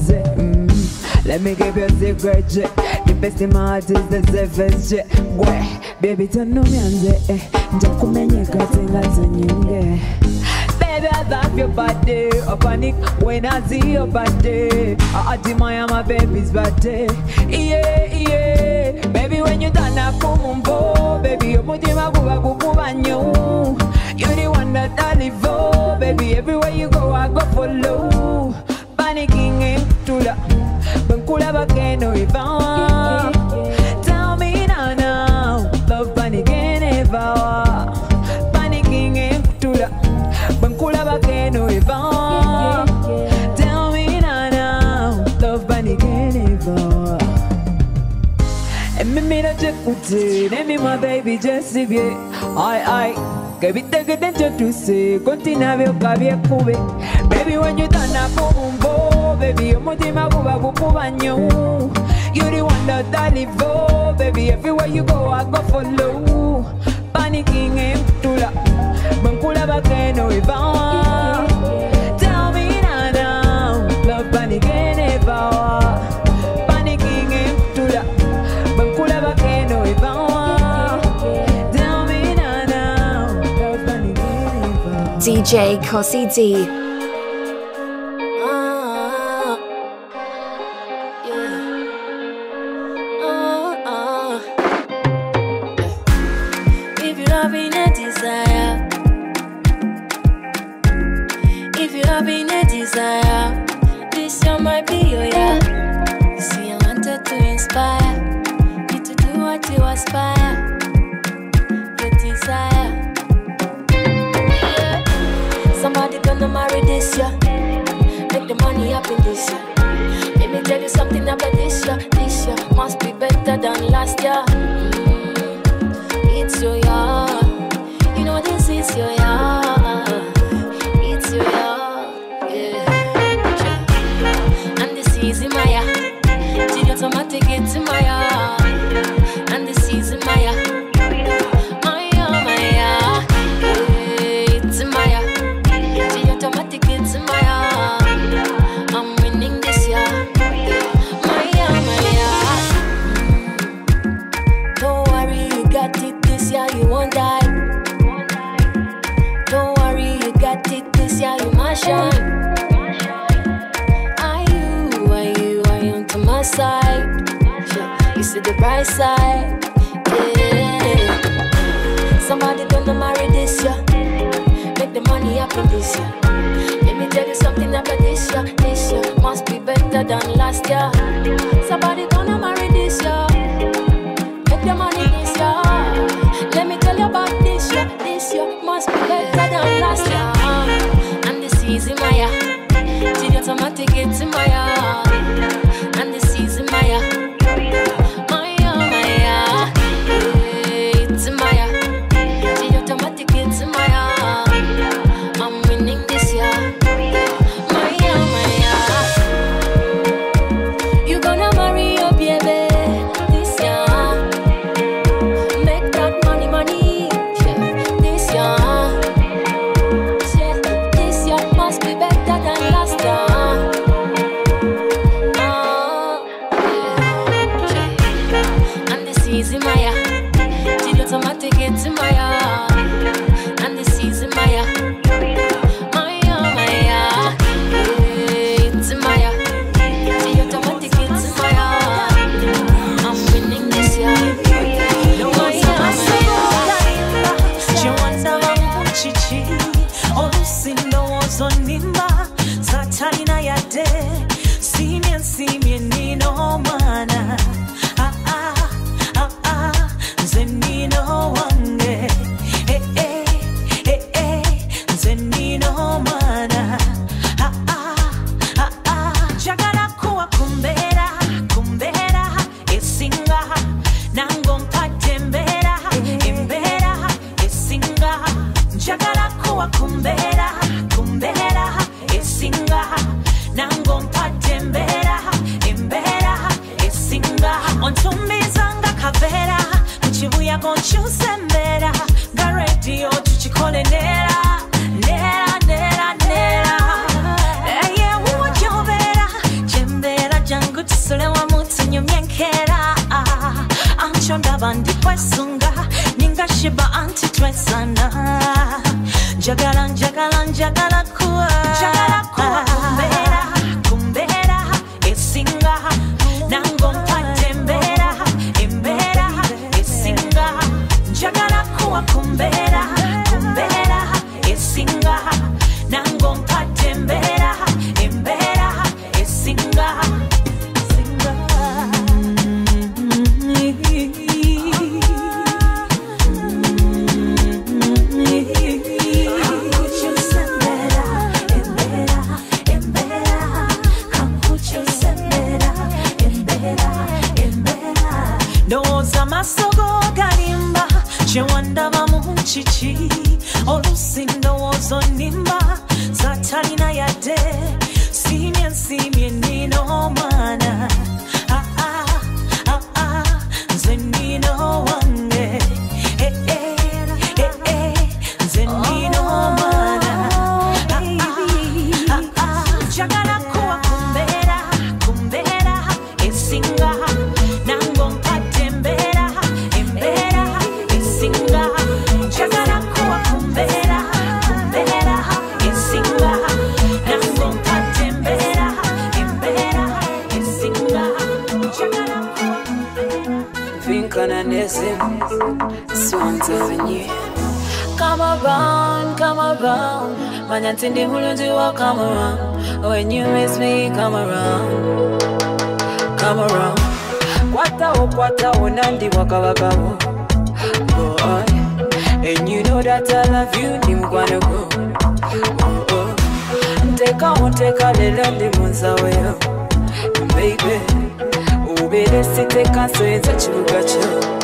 Let me give you a secret, jet. The best in my heart is the safest jet. Boy, baby, turn no me and say, Jaku menye katinga tunyinge. Baby, I love your body. I panic when I see your body. I admire my baby's body. Yeah, yeah. Baby, when you done a kumumbo, baby, you put him a buba buba nyo. You're the one that I live for, baby. Everywhere you go, I go follow. Panicking in Tula. Bankula bakeno ivawa. Tell me now now, love panicking ivawa. Panicking in Tula. Bankula bakeno ivawa. Tell me now now, love panicking ivawa. And me mira chekute, name my baby Jessie bien. Aye aye, que vite que dentro tu se, continue okabye kube. Baby when you turn up boom boom, baby you moti mabuba buba nyo. You're the one that I live for, baby everywhere you go I go follow. Panicking in Tula, bankula bakeno ivawa. Tell me now now, love panicking ivawa. Panicking in Tula, bankula bakeno ivawa. Tell me now now, love panicking ivawa. D J Kossy D. This year might be your year. You see, I wanted to inspire you to do what you aspire, your desire. Yeah. Somebody gonna marry this year, make the money happen this year. Let me tell you something about this year. This year must be better than last year. Mm. It's your year, you know this is your year. It's your year. In my yard, till automatic it's in my yard, and this is in my yard, my yard, my yard, it's in my yard, till automatic it's in my yard. I'm winning this year, my yard, my yard. Don't worry, you got it this year, you won't die. Don't worry, you got it this year, you must shine. My side, you see the bright side, yeah. Somebody gonna marry this year, make the money happen this year. Let me tell you something about this year. This year must be better than last year. Somebody gonna marry this year, make the money this year. Let me tell you about this year. This year must be better than last year. And this is in my year, till automatic it's in my year. And this is my year, my year, my year. It's my year, the automatic it's my year. I'm winning this Maya, and this is Maya. Maya, Maya, it's Maya. See automatic, it's Maya. I'm winning this year. Maya, Maya. Chiwanda bamuchichi, olusindo wozonimba, satalina yade, simien simien nino mana. Ah ah ah ah, zenino wange, eh eh eh eh, zenino mana. Ah ah ah ah, jagala kuwa kumbera, kumbera, esinga, nango mpate mbera, embera, esinga, jagala kuwa kumbera, kumbera, esinga, nango mpate mbera, embera, esinga, ontumbizanga kavera, mchibuya gonchuse mbera, ga radio tuchikole nera, nera, nera, nera, eye uwa jovera, jembera jangu tusule wa mutu nyumyenkera, anchonda bandi kwesunga, ninga shiba anti twesana, jagala, jagala, jagala kuwa, jagala kuwa kumbera, kumbera, esinga, nango mpate mbera, embera, esinga, jagala kuwa kumbera, kumbera, esinga, nango mpate mbera, embera, esinga, esinga. Doza masogo galimba, chewanda bamuchichi, olusindo wozonimba, satalina yade, simien simien nino mana. Ah ah ah ah, zenino wange, eh eh eh eh, zenino mana. Ah ah ah ah, jagala kuwa kumbera, kumbera, esinga, nango mpate mbera, embera, esinga, jagala kuwa kumbera, kumbera, esinga, nango mpate mbera, embera, esinga, jagala kuwa kumbera. Vinka na Nesim, Swangz Avenue. Come around, come around. Manyantindi hulunji wa come around. When you miss me, come around. Come around. Kwata o kwata o nandi waka waka wo. Boy, and you know that I love you, ni mkwano go. Oh, oh. Teka o teka lelo ndi munza weyo. Baby, ubele site kanso enza chibuga cho.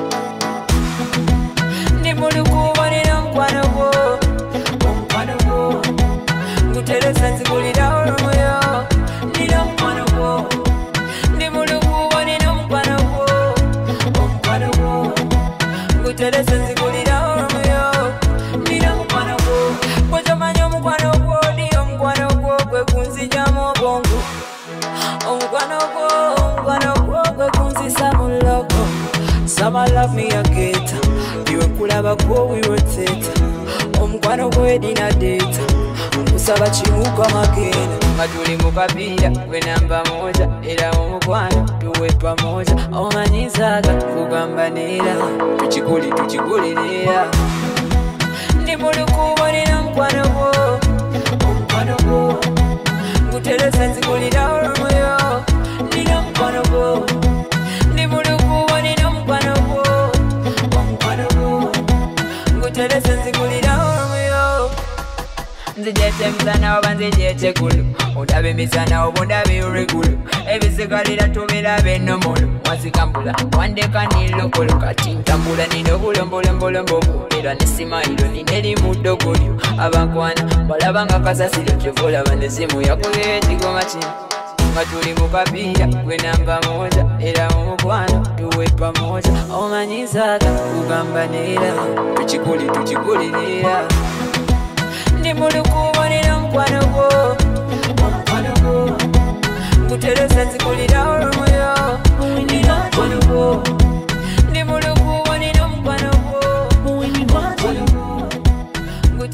Ni muluku wani na mkwano go. Mkwano go. Ngutele sanzi kulida oromo yo. Ni na mkwano go. Ni muluku wani na mkwano go. Mkwano go. Ngutele sanzi kulida oromo yo. Ni na mkwano go. Kwajo manyo mkwano go. Ni na mkwano go. Kwe kunzi jamo bongo. Mkwano go. Mkwano go. Kwe kunzi samuloko. Some love me a gate. You could have a go, we were theta. Um, one of wedding a date. Musabachi mukama again. Matuli mukapira, we namba moja. Ila umukwana, tuwe pamoja. Omanyizaga, kugamba nila. Tuchikuli, tuchikuli nila. Ni muluku wani na mkwano go. Mkwano go. Ngutele sensi kulida oromo yo. Ni na mkwano go. Ni muluku wani na mkwano go. Mkwano go. Ngutele sensi kulida oromo yo. Nzijete mzana oba nzijete kulu. Ondabe misana oba ondabe uregulu. Ebisigalira tubira benomolo. Mwazikambula wandeka nilokolo. Kati ntambula ninobula mbolo mbolo mbolo. Era nesimailo nineri mudogolyo. Abankwana balabanga kasasilo kyovola bandesimu yakule chigoma chini. Matuli mukapira kwe namba moja. Era umukwana tuwe pamoja. Omanyizaga kugamba nila. Tuchikuli tuchikuli nila. Ni muluku wani na mkwano go. Mkwano go. Ngutele sensi kulida oromo yo. Ni na mkwano go. Ni muluku wani na mkwano go.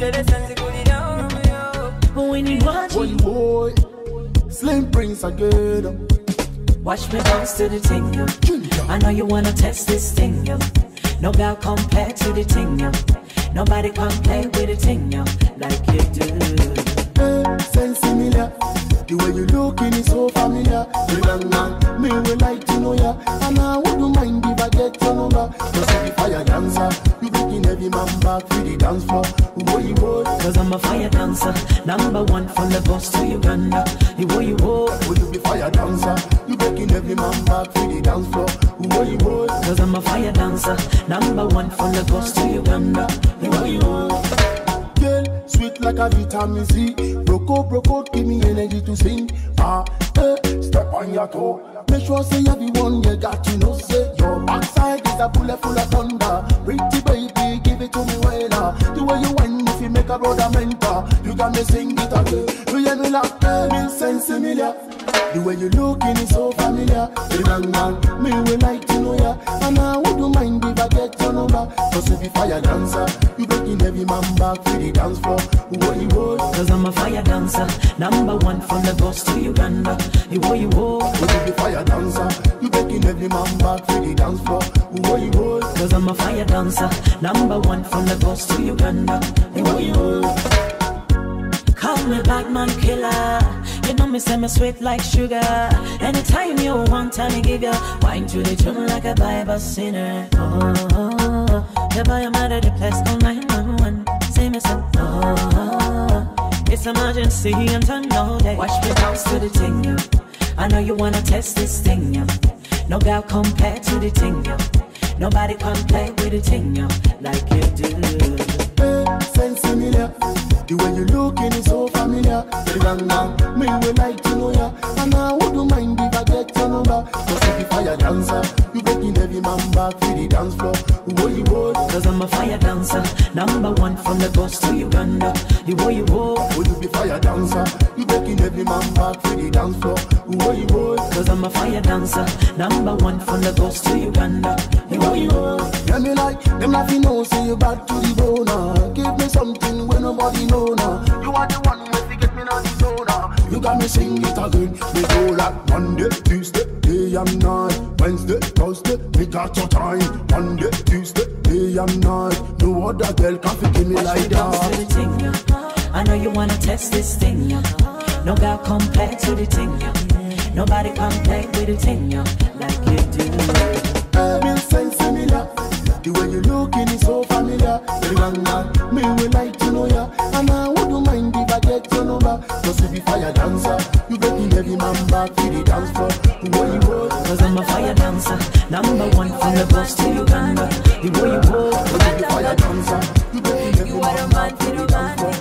Winnie Nwagi. Boy, Slim Prince again. Watch me bounce to the thing, yo. I know you wanna test this thing, yo. No girl compare to the thing, yo. Nobody can play with the thing, yo, like you do. Hey, sense similar. The way you looking is so familiar. The young man, me will like to know ya. And I wouldn't mind if I get your number. Cause if you fire dancer, you breaking every man back to the dance floor. Boy, you boy. Cause I'm a fire dancer, number one from the Lagos to Uganda. You boy, you boy. Will you be fire dancer? You breaking every man back to the dance floor. Boy, you boy. Cause I'm a fire dancer, number one from the Lagos to Uganda. You boy, you boy. Girl, sweet like a vitamin C. Broco, broco, give me energy to sing. Ah, eh, step on your toe. Make sure say everyone you got to know. Say your backside is a bullet full of thunder. Pretty baby, give it to me well. Uh. The way you whine, if you make a brother mentor, you got me sing it again. You hear me like, eh, me sense similar. The way you looking is so familiar. The young man, me will like to know ya. And I wouldn't mind if I get your number. Cause if you fire dancer, you breaking every man back to the dance floor. What you would? Cause I'm a fire dancer, number one from the Lagos to Uganda. You boy, you boy. Cause if you fire dancer, you breaking every man back to the dance floor. What you would? Cause I'm a fire dancer, number one from the Lagos to Uganda. You boy, you boy. Call me black man killer. You know me say me sweet like sugar. Anytime you want, I give you wine to the tune like a Bible sinner. Oh, oh, oh. The boy I'm out of the place, oh nine one one. Say me so, oh, it's emergency and I know that. Watch me bounce to the thing, yo. I know you wanna test this thing, yo. No girl compare to the thing, yo. Nobody can play with the thing, yo, like you do. Hey, sense similar. The way you looking is so familiar. The young man, me will like to know ya. And I wouldn't mind if I get your number. Cause if you fire dancer, you breaking every man back to the dance floor. What you would? Cause I'm a fire dancer, number one from the Lagos to Uganda. You boy, you boy. Would you be fire dancer? You breaking every man back to the dance floor. What you would? Cause I'm a fire dancer, number one from the Lagos to Uganda. You boy, you boy. Yeah, me like, them nothing know, say you back to the bone. uh. Give me something when nobody know now. You are the one who fi get me on the zone. uh. You got me sing it again. We go like Monday, Tuesday, day and night. Wednesday, Thursday, we got your time. Monday, Tuesday, day and night. No other girl can fi give me Watch like me bounce to the that. thing, yo. I know you wanna test this thing, yo. No girl compare to the thing, yo. Nobody can play with the thing, yo, like you do. Every sense similar. The way you looking is so familiar. The young man, me will like to know ya. And I wouldn't mind if I get your number. Cause if you fire dancer, you breaking every man back to the dance floor. What you would? Cause I'm a fire dancer, number one from the Lagos to Uganda. You boy, you boy. Cause if you fire dancer, you breaking every man back to the dance floor.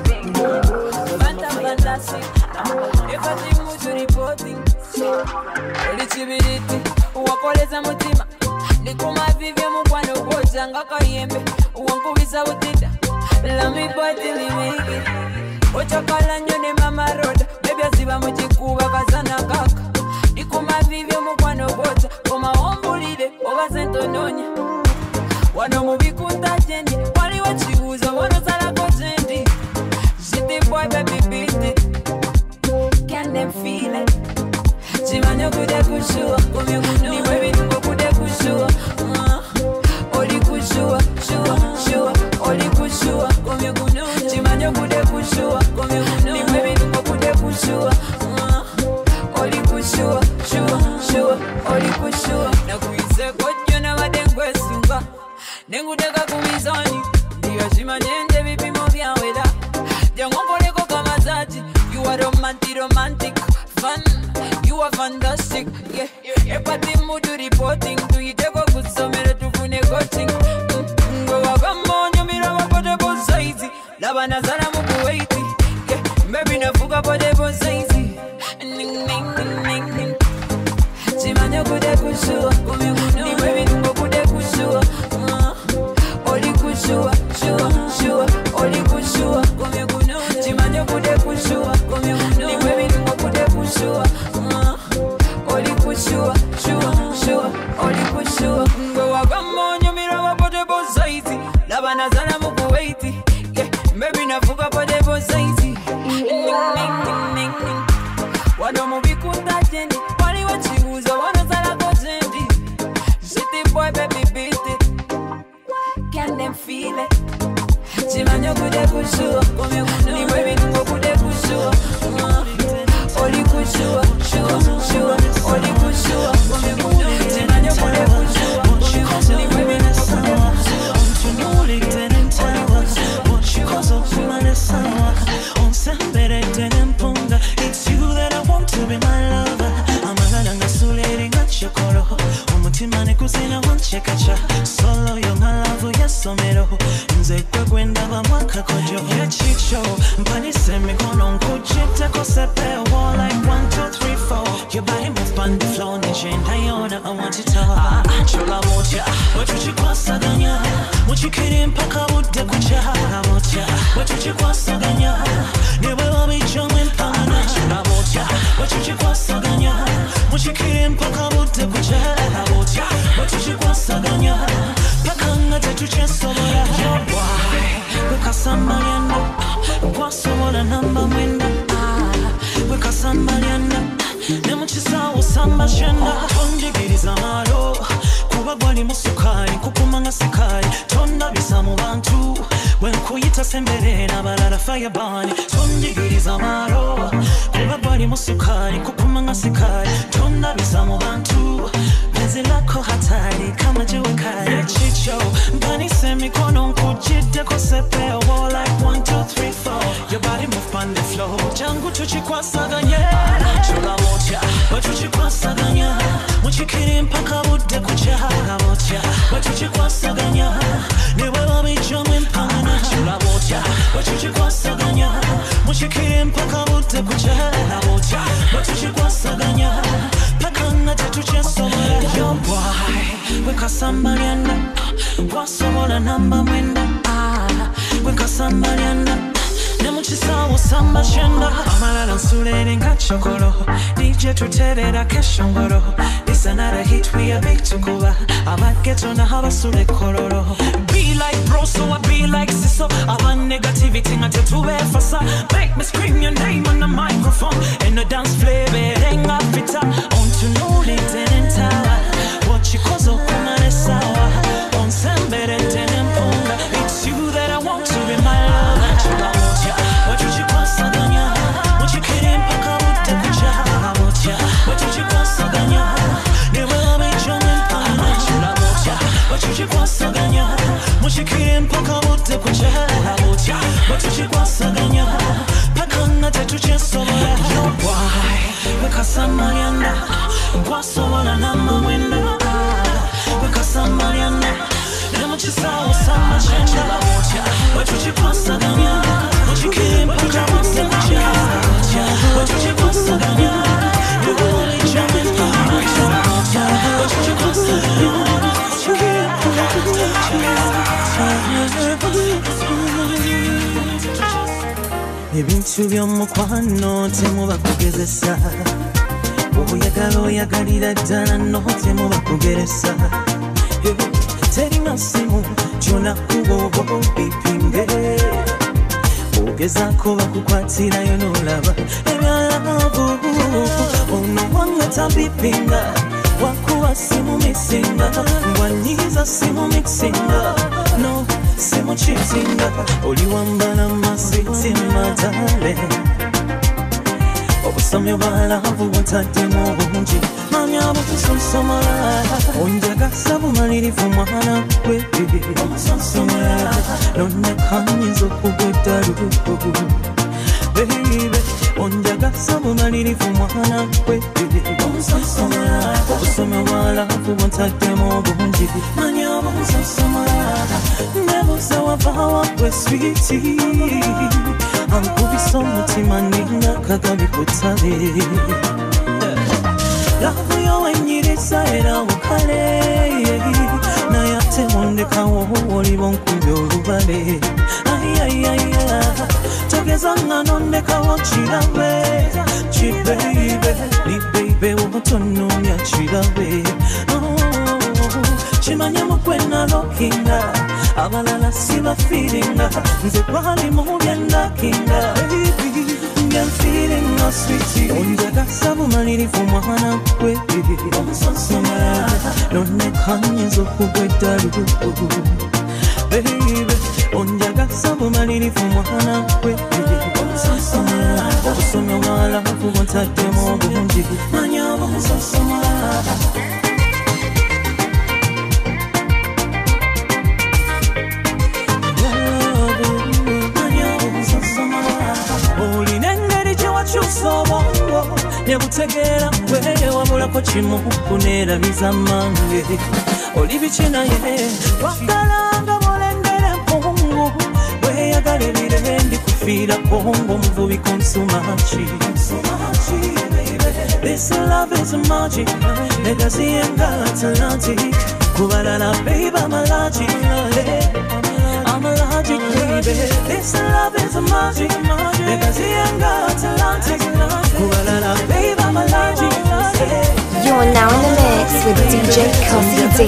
Fantastic. If I think much reporting, Richibiriti, uwakoleza mutima. Nikuma vivyo mukwano kwoza nga kayembe. Uwankubisa butita, lami pati limiki. Ochakala nyo ne mama roda, bebya ziba mchikuba kazana kaka. Nikuma vivyo mukwano kwoza, koma ombulide, oba sento nonya. Wano mubikuta jendi, wali wachiuza, wano salako jendi. Shitty boy baby beat it. Can them feel it? Chimanyo kude kushua, kumyo kunu. Ni baby tuko kude kushua. Oli kushua, shua, shua. Oli kushua, kumyo kunu. Chimanyo kude kushua, kumyo kunu. Ni baby tuko kude kushua. Oli kushua, shua, shua. Oli kushua. Na kuise kojo na wadengwe sunga. Nengu deka kumizani. Ndiyo chimanyende vipimo vya wela. You are romantic, romantic, fun. You are fantastic, yeah. Epati mudu reporting. Do you take a good summer to fune coaching? Go wagamo nyumira wapote bonsaizi. Laba nazara muku waiti, yeah. Maybe nafuka pote bonsaizi. Ning ning ning ning ning. Chimanyo kude kushua, kumyo kunu. Ni baby tungo kude kushua. Oli kushua, shua, shua. Oli kushua, kumyo kunu. Chimanyo kude kushua, kumyo kunu. Ni baby tungo kude kushua. Oli kushua, shua, shua. Oli kushua. Ngo wagamo nyumira wapote bonsaizi. Laba nazara muku waiti, yeah. Maybe na fuka pa de bosaisi. Ning ning ning ning ning. Wano mubikunda jendi. Wali wachiuza wana sala ko jendi. Shitty boy baby beat it. Can them feel it? Chimanyo kude kushua. Ni baby nungo kude kushua. Oli kushua, shua, shua. Oli kushua. Chimanyo kude kushua. Ni baby nungo kude kushua. Ontunuli tenen tawa. Wachikozo kumane sawa. Onsembere tenen punga. It's you that I want to be my lover. Amagana ngasulere ngachokoro. Umutimane kusina wanchekacha. Solo yo ngalavu yesomero. Nze kwe kwenda bamwaka kojo. Yechicho mpanise mikono nkuchite kosepe. Wall like one, two, three, four. Your body move on the floor. Nijenda yona I want it all. Chola mocha. Wachuchikwasa ganya. Muchikiri mpaka bude kucha. Mocha. Wachuchikwasa ganya. Newe wabichomwe mpana. Chola mocha. Wachuchikwasa ganya. Muchikiri mpaka bude kucha. Mocha. Wachuchikwasa ganya. Paka ngate tuchesobora. Yo boy. Weka sambalianda. Kwasobola namba mwenda. Weka sambalianda. Nemuchisawo samba shenda. Tonjigiriza maro. Kuba gwali musukali. Kupumanga sikali. Tonda bisa mu bantu. Wenkuyita sembere na balala firebani. Tonjigiriza maro. Kuba gwali musukali. Kupumanga sikali. Tonda bisa mu bantu. Penzi lako hatari kama jiwe kali. Chicho mpanise mikono nkujite kosepe. Wall like one, two, three, four. Your body move on the floor. Jangu tuchikwasaganye. Chola mocha. Wachuchikwasaganya. Muchikiri mpaka bude kucha. Mocha. Wachuchikwasaganya. Newe wabichomwe mpana. Chola mocha. Wachuchikwasaganya. Muchikiri mpaka bude kucha. Mocha. Wachuchikwasaganya. Paka ngate tuchesobora. Yo boy. Weka sambalianda. Kwasobola namba mwenda. Weka sambalianda. Nemuchisawo samba shenda. Amalala nsulere ngachokoro. D J tuterera keshongoro. This another hit we a big tukuba. Abageto na habasule kororo. Be like bro so I be like siso. Aba negativity ngate tuwe fasa. Make me scream your name on the microphone. And the dance flavor renga fita. On to know it and tawa. Wachikozo kumane sawa. On sembere tenen punga. It's you that I want to be my lover. Chola mocha. Wachuchikwasaganya. Muchikiri mpaka bude kucha. Mocha. Wachuchikwasaganya. Newe wabichomwe mpana. Chola mocha. Wachuchikwasaganya. Muchikiri mpaka bude kucha. Mocha. Wachuchikwasaganya. Paka ngate tuchesobora. Yo boy. Weka sambalianda. Kwasobola namba mwenda. Weka sambalianda. Nemuchisawo samba shenda. Wachuchikwasaganya. Muchikiri mpaka bude kucha. Wachuchikwasaganya. Newe wabichomwe mpana. Wachuchikwasaganya. Muchikiri mpaka bude kucha. Ebintu by'omukwano temuba kugezesa. Oyagala oyagalira ddala no temuba kugeresa. Terina simu kyona kubo bipinge. Ogezaako bakukwatirayo n'olaba ebyalavu. Ono wanga tabipinga. Wakuwa simu misinga. Wanyiza simu mixinga. No simu cheatinga. Oli wambala masiti matale. Obusomyo bw'alavu butaddemu obungi. Mami abutusonsomala. Onjagasa bumalirivu mwana gwe. Omusonsomala. Nonnekanyiza okugweddalu. Baby, onjagasa bumalirivu mwana gwe. Omusonsomala. Obusomyo bw'alavu butaddemu obungi. Mami abutusonsomala. Nebuuza wava gwe sweetie. Ankubisa omutima nina kagabi kutabe. Lavu yo wenyiriza era wukale. Naye ate ondekawo oli bonkumbi olubale. Ayayaya togeza nga nondekawo kirabe. Kibeibe libeibe wotonomya kirabe. Kimanye mukwe nalokinga. abalala siba feelinga nze kwali mu byendakinga baby I'm feeling no sweetie onjaga sabumalirifu mwana gwe omusosoma nonne kanyizo kugweddalu baby onjaga sabumalirifu mwana gwe omusosoma obusomyo bwalafu bwontaddemu obungi manya omusosoma Chusobongo nebutegera wewe wabulako kimu kuneerabiza mange olibichina ye wakalanga molendere mpungu weyagala ebire ndi kufiira kongo muvubi konsumachi this love is magic negazienga Atlantic kubalala baby I'm allergic I'm allergic, baby. This love is a magic, negazienga Atlantic. Baby, I'm allergic. You're now in the mix with D J Kossy D.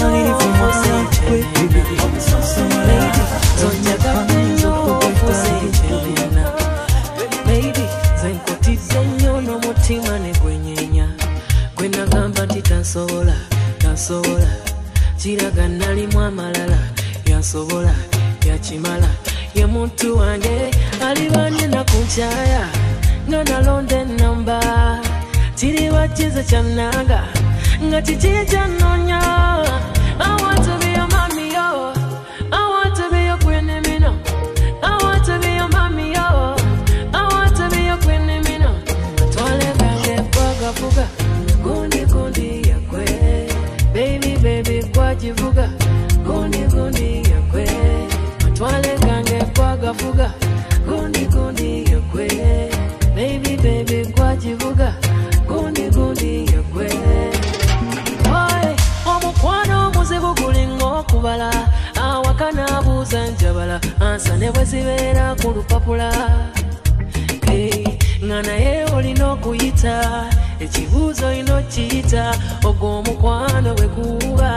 Baby, zenkotize nnyo n'omutima ne gwenyenya gwe nagamba nti tansobola tansobola kiraga nalimu amalala yansobola yakimala ye muntu wange alibanye nakunkyaya nonalonde namba kiriba kize kyananga nga kiki kyanonya I want to be your mommy, yo. I want to be your queen, Mino. I want to be your mommy, yo. I want to be your queen, Mino. Twale kange boga fuga gundi gundi yakwe baby baby kwajivuga gundi gundi yakwe twale kange kwaga fuga gundi gundi yakwe baby baby kwajivuga gundi gundi yakwe oy omukwano muzibu gulingo kubala awakana buza njabala ansa ne bwezibeera ku lupapula hey ngana ye olina okuyita ekibuuzo ino kiyita ogwo omukwano bwe kuba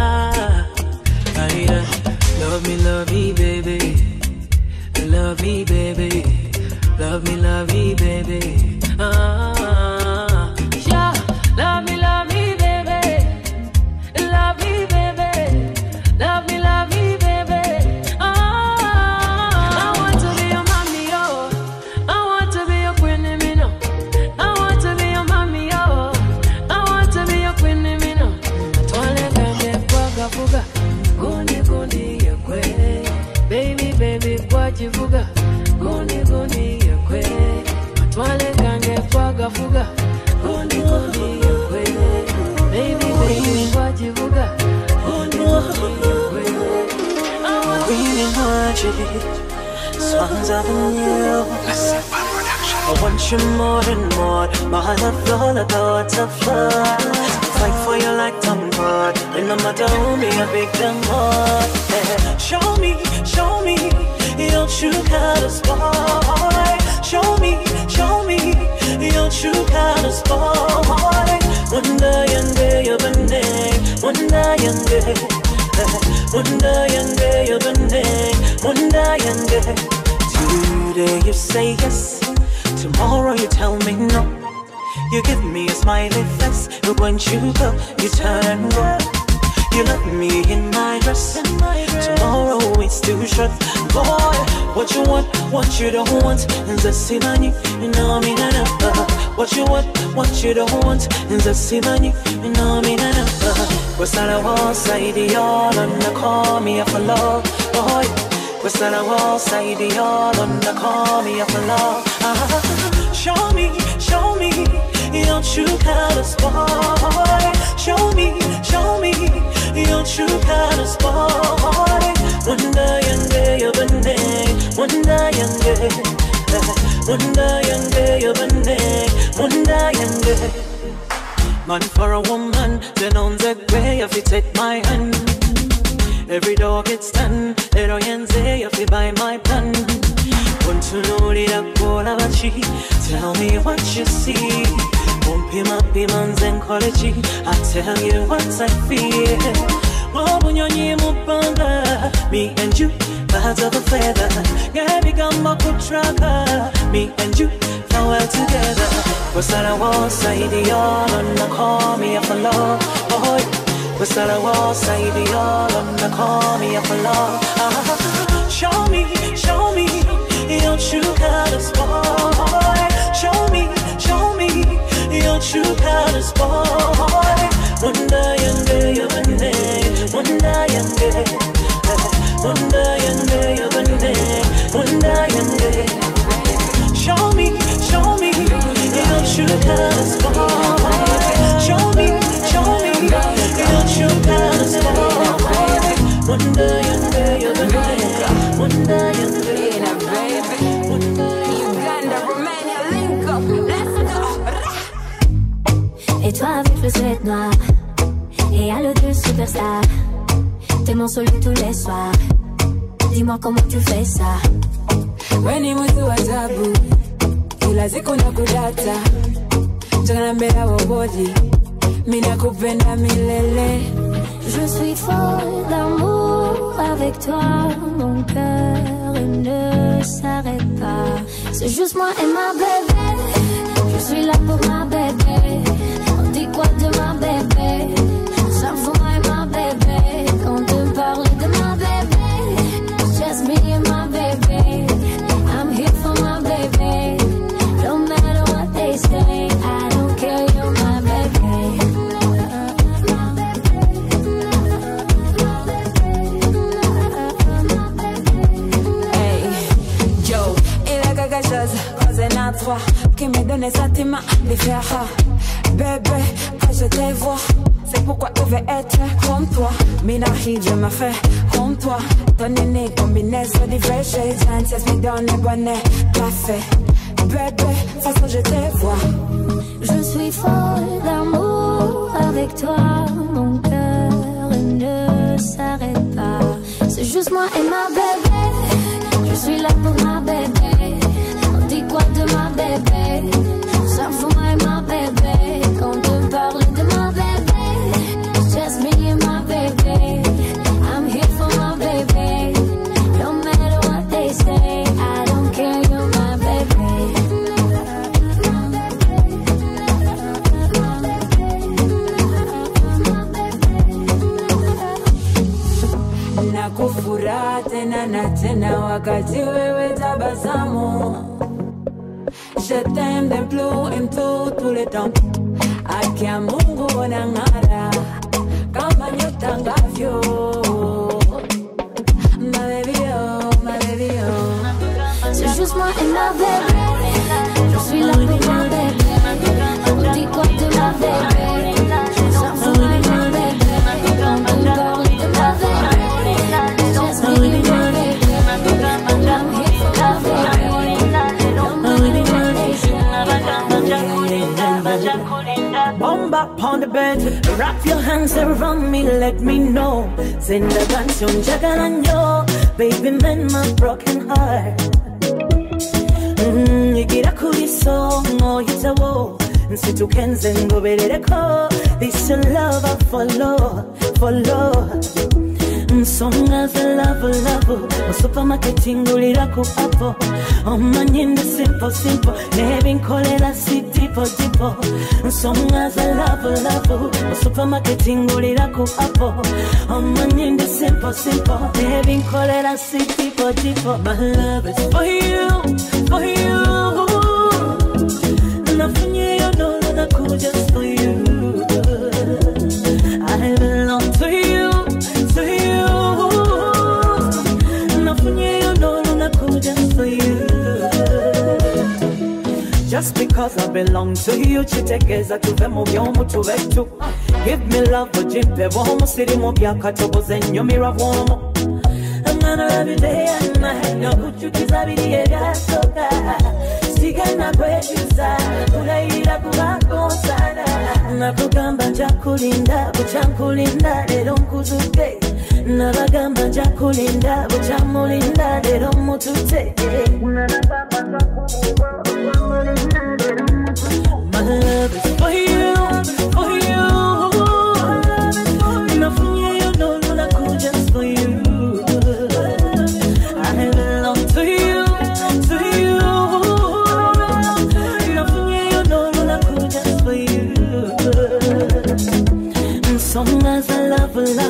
ayira love me love me baby love me baby love me love me baby ah yeah love me love me baby love me baby love me love me baby ah I want to be your mommy, yo. I want to be your queen, Mino. I want to be your mommy, yo. I want to be your queen, Mino. Twale kange kwaga fuga gundi gundi yakwe baby baby kwajivuga gundi gundi yakwe twale kange kwaga fuga gundi gundi yakwe baby baby kwajivuga gundi gundi yakwe Winnie Nwagi, Swangz Avenue. I want you more and more. My love, all I got to flood. Fight for you like Tom God. And no matter who me, I big them up. Yeah. Show me, show me, you don't you got a spot. Show me, show me, you don't you got a spot. One day and day you've been there. One day and day. One day and day you've been there. One day and day. Today you say yes. Tomorrow you tell me no. You give me a smiley face, but when you go, you turn and go. You let me in my dress. Tomorrow it's too short. Boy, what you want, what you don't want. And the simani, you know me na na. What you want, what you don't want. And the simani, you know me na na. What's that I want, say the all and call me up for love. Boy, what's that I want, say the all and call me up for love. Ah, show me, show me, you don't you got a spot. Show me, show me, you don't you got a spot. One day and day you've been there. One day and day. One day and day you've been there. One day and day. Man for a woman, then on the way if you take my hand. Every door gets done. Let her hands say if you buy my plan. Want to know the tell me what you see. Won't be my man's encouraging. I tell you what I feel. Obunyonyi mupanga. Me and you, birds of a feather. Yeah, become a good tracker. Me and you, flow well together. What's that I want, say the all, and I call me up for love. Oh, what's that I want, say the all, and I call me up for love. Ah, show me, show me your true colors, boy. Show me, show me your true colors, boy. Wonder yonder, you're the name. Wonder yonder, wonder yonder, you're the name. Wonder yonder. Show me, show me your true colors, boy. Show me, show me your true colors, boy. Wonder yonder, you're the name. Wonder yonder, baby. Uganda, Romania, link up. Let's go. Et toi avec le sweat noir et à l'eau de superstar, t'es mon soleil tous les soirs. Dis-moi comment tu fais ça. Weni mtu wa ajabu, kila siku nakudata. Jana mbele wa body, mimi nakupenda milele. Je suis folle d'amour avec toi, mon cœur il ne s'arrête pas. C'est juste moi et ma bébé, je suis là pour ma bébé. On dit quoi de ma bébé? Ça vaut moi et ma bébé. Quand on te parle de ma bébé, it's just me and my baby. I'm here for my baby. No matter what they say, I don't care, you're my baby. Cause à toi qui me donne les sentiments de faire bébé, quand je te vois, c'est pourquoi je veux être comme toi. Minahi, je me fais comme toi. Ton nez combinaison de vrais shades, j'en me donne les bonnets café. Bébé, façon je te vois. Je suis folle d'amour avec toi, mon cœur il ne s'arrête pas. C'est juste moi et ma bébé, je suis là pour ma bébé. On dit quoi de ma bébé? Ça vaut moi et ma bébé. Quand on te parle de ma bébé, it's just me and my baby. I'm here for my baby. No matter what they say, I don't care, you're my baby. Nakufura tena na tena wakati wewe tabasamu. Je t'aime d'un plus en tout, tout le temps. Akia Mungu wanang'ara kama nyota ngavyo. Ma baby oh, ma baby oh. C'est juste moi et ma bébé. Je suis là pour ma bébé. On dit quoi de ma bébé? Ça vaut moi et ma bébé. Quand on parle de ma bébé, just me and my baby. I'm here for my baby. Bomb up on the bed, wrap your hands around me, let me know. Send the canción, Jagaranyo, baby, mend my broken heart. Mm, igira kuri so, no yitawo. Nsitu kenze ngoberereko. This your love I follow, follow. Swangz a love, love. O supermarket ingulira ku apple. Oh man, in the simple, simple. Nevin kolera si tipo, tipo. Swangz a love, love. O supermarket ingulira ku apple. Oh man, in the simple, simple. Nevin kolera si tipo, tipo. My love is for you, for you. Nothing you know, no, just for you. I belong to you. Just because I belong to you, chitegeza tuvemo byomu tubetu. Give me love, jimpe womu siri mu byakatoboze nyumira womu. I'm gonna love you day and night. No kuchukiza biri ebyasoka. Sigana kwejusa, kulayira kubakonsana. Nakugamba njakulinda, buchankulinda, lero nkuzuke. Nabagamba njakulinda, buchamulinda, lero mutute. My love is for you, for you. Nothing you know.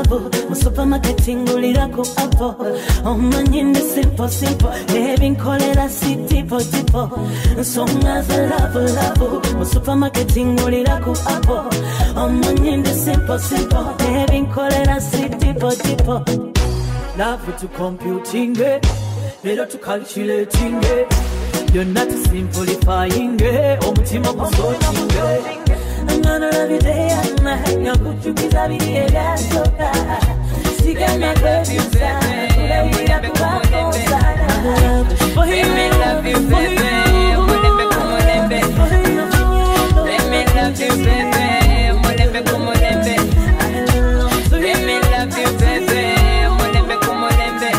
love. My supermarket ngulira ku apple. Oh man, in the simple, simple. Baby, call it a city, tipo. Swangz, I love, love. My supermarket ngulira ku apple. Oh man, in the simple, simple. Baby, call it a city, tipo. Love to computing it, better to calculating it. You're not simplifying it. Oh, mutima kusoting it. I'm gonna love you day and night. You're good to be savvy, yeah, so bad. See, get my baby inside. Let me have to walk outside. For you, let me love you, baby. Let me come on, baby. Let me love you, baby. Let me come on, baby. Let me love you, baby. Let me come on, baby.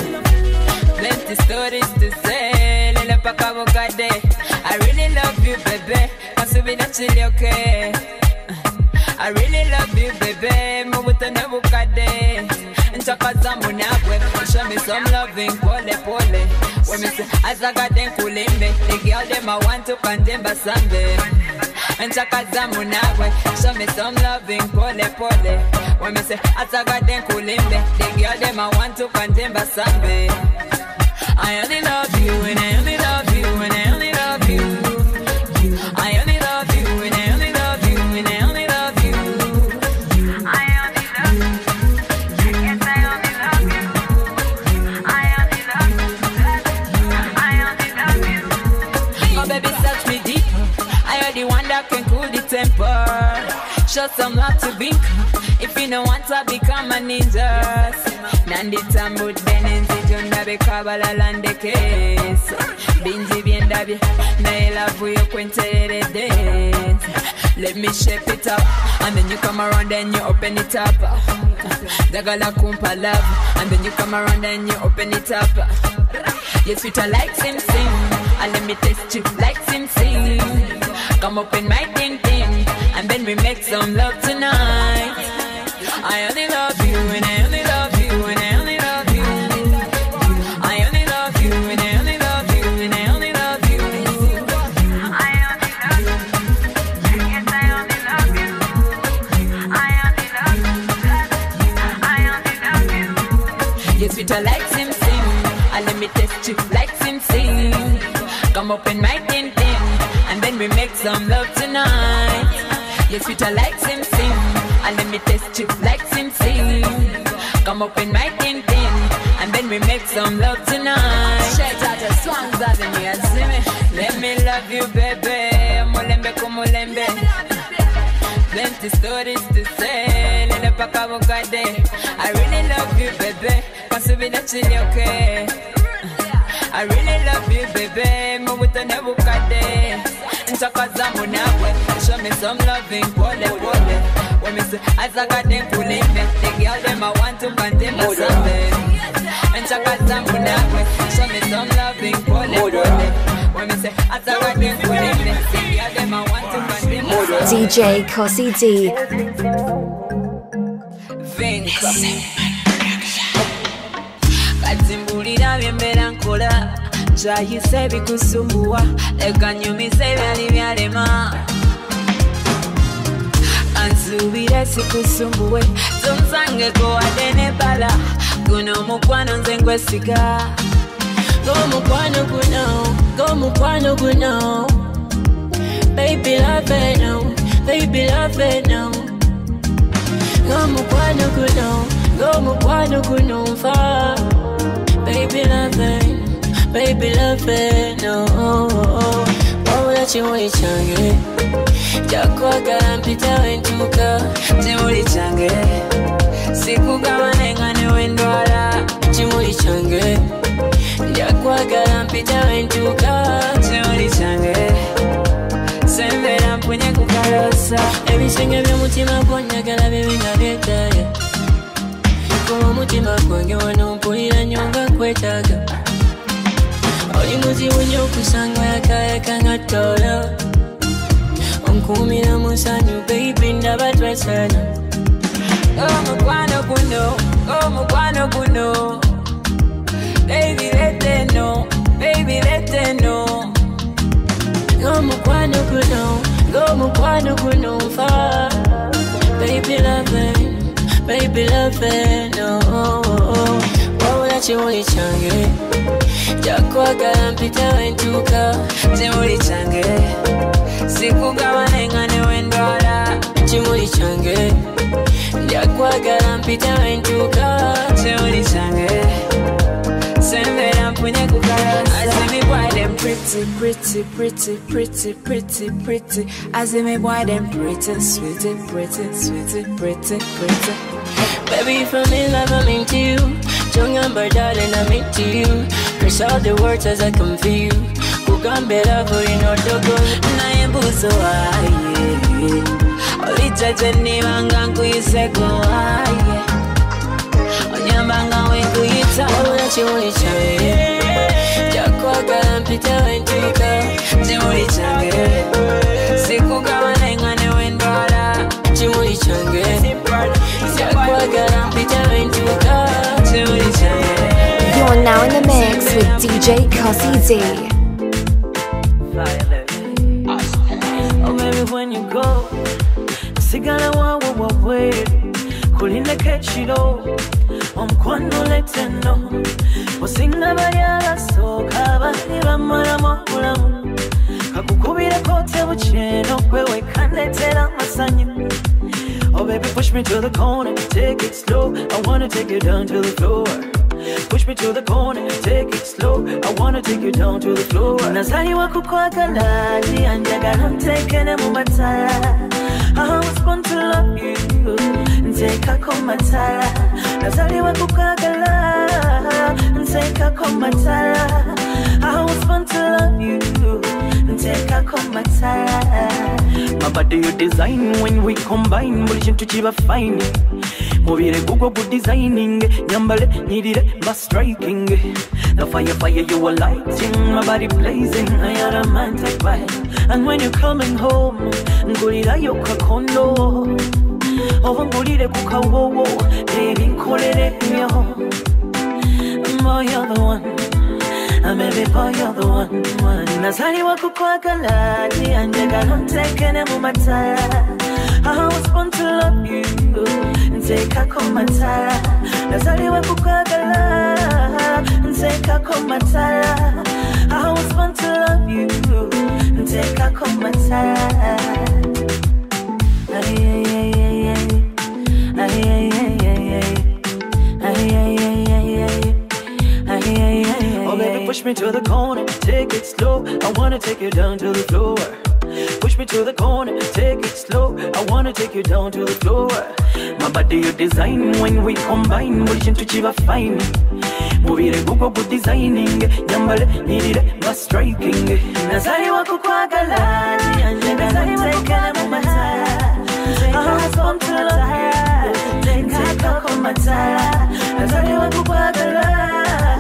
Plenty stories to say. Lele pakabo kade. I really love you, baby. Naturally okay. I really love you, baby. Mubuta nebukade. Nchakaza munabwe. Show me some loving, pole pole. When me say azaga den kulimbe, the girl dem I want to condemn basambe. Nchakaza munabwe. Show me some loving, pole pole. When me say azaga den kulimbe, the girl dem I want to condemn basambe. I only love you and I only love you and I only love you. I only love you and I only love you and I only love you. I only love you. Yes, I only love you. I only love you. I only love you. Oh baby, touch me deep. I am the one that can cool the temper. Show some love to Vinka. If you don't want to become a ninja. Nandi tambu denenzi junda bekabala lande case. Binji biendabi na elavu yo kwentere dance. Let me shape it up and then you come around and you open it up. Dagala kumpa love and then you come around and you open it up. Yes, sweet like Sim Sim and let me taste you like Sim Sim. Come open my thing thing and then we make some love tonight. I only love you and I only love you and I only love you. I only love you and I only love you and I only love you. I only love you. Yes, I only love you. I only love you. I only love you. Yes, sweet like Sim Sim. And let me test you like Sim Sim. Come up in my tin tin and then we make some love tonight. Yes, sweet like Sim Sim. And let me test you like Sim Sim. Come up in my tin tin and then we make some love tonight. Shout out to Swangz Azawi, you see me. Let me love you, baby. Molembe kumolembe. Plenty stories to say. Lele pakabo kade. I really love you, baby. Cause we naturally okay. I really love you, baby. Mubuta nebukade. Nchakaza munabwe. Show me some loving, pole pole. When me say azaga den kulimbe, the girl dem I want to condemn basambe. Nchakaza munabwe. Show me some loving, pole pole. When me say azaga den kulimbe, the girl dem I want to condemn basambe. D J Kossy D. Vinka. Kazimbulira byembera nkola. Njayise bikusumbua. Leka nyumise byali byalema. Ansubire sikusumbuwe. Tumsange ko adene bala. Guno mukwano nze ngwesiga. Go mukwano guno, go mukwano guno. Baby love it now, baby love it now. Go mukwano guno, go mukwano guno fa. Baby love it, baby love it now. Wabula chimuli change, chakwagala mpita wentuka. Chimuli change, sikugaba nengane wendwala. Chimuli change, chakwagala mpita wentuka. Chimuli change, sembera mpunye kukalosa. Ebisenge by'omutima gw'onyagala bibe nga byetaaga. Kuba omutima gwange wano mpulira nnyo nga nkwetaaga. Oli muzibu nnyo okusanga yakayaka nga ttoola. Onkuumira mu ssanyu baby ndaba twasana. Omukwano guno, omukwano guno. Baby let them know, baby let them know. Go mukwano guno, go mukwano guno fa. Baby love it, baby loving, no. Wabula chimuli change Jakwagala mpita wentuka Chimuli change Sikugawa nengane wendwala Chimuli change Jakwagala mpita wentuka Chimuli change Sembera mpunye kukarasa I see me boy them pretty, pretty, pretty, pretty, pretty, pretty I see me boy them pretty, sweetie, pretty, sweetie, pretty, pretty Baby, if I'm in love, I'm into you Young amber, darling, I'm into you Press out the words as I come for you Who can better for you, not the good Na embuzo aye Olichache ni wangangu yiseko aye Onyambanga wengu yita Wabula chimuli change Jakwagala mpita wentuka Chimuli change Sikugawa nengane wendwala Chimuli change You're now in the mix with D J Kossy D. Oh baby, when you go, sigala wa wa wa wait, kulinda kechilo, omkwano leteno, osinga bayala soka bani bamara mokulamu, kakukubira kote bucheno, kwewe kanetera masanyi. Oh baby, push me to the corner, take it slow. I wanna take you down to the floor. Push me to the corner, take it slow. I wanna take you down to the floor. Nazaliwa kukwagala, njagala ntekene mu matala. I was born to love you, nteka ko matala. Nazaliwa kukwagala, nteka ko matala. I was born to love you, nteka ko matala. My body you design when we combine. Mulishim to chiva fine. Movire Google good designing. Nyambale nidire but striking. The fire fire you are lighting. My body blazing. I am a romantic vibe. And when you're coming home, ngulira yoka kondo. Oh ngulire kuka wo wo. Baby kolere yo. Boy you're the one. I'm baby boy, you're the one, one. Nazaliwa kukwagala, njagala ntekene mu matala. I was born to love you, nteka ko matala. Nazaliwa kukwagala, nteka ko matala. I was born to love you, nteka ko matala. Ay ay ay ay ay, ay ay ay ay ay, ay ay ay ay ay. Oh baby, push me to the corner, take it slow. I wanna take you down to the floor. Push me to the corner, take it slow. I wanna take you down to the floor. My body you design when we combine. Mulishim to chiva fine. Movire Google good designing. Nyambale nidire but striking. Nazaliwa kukwagala, njagala ntekene mu matala. I was born to love you, nteka ko matala. Nazaliwa kukwagala.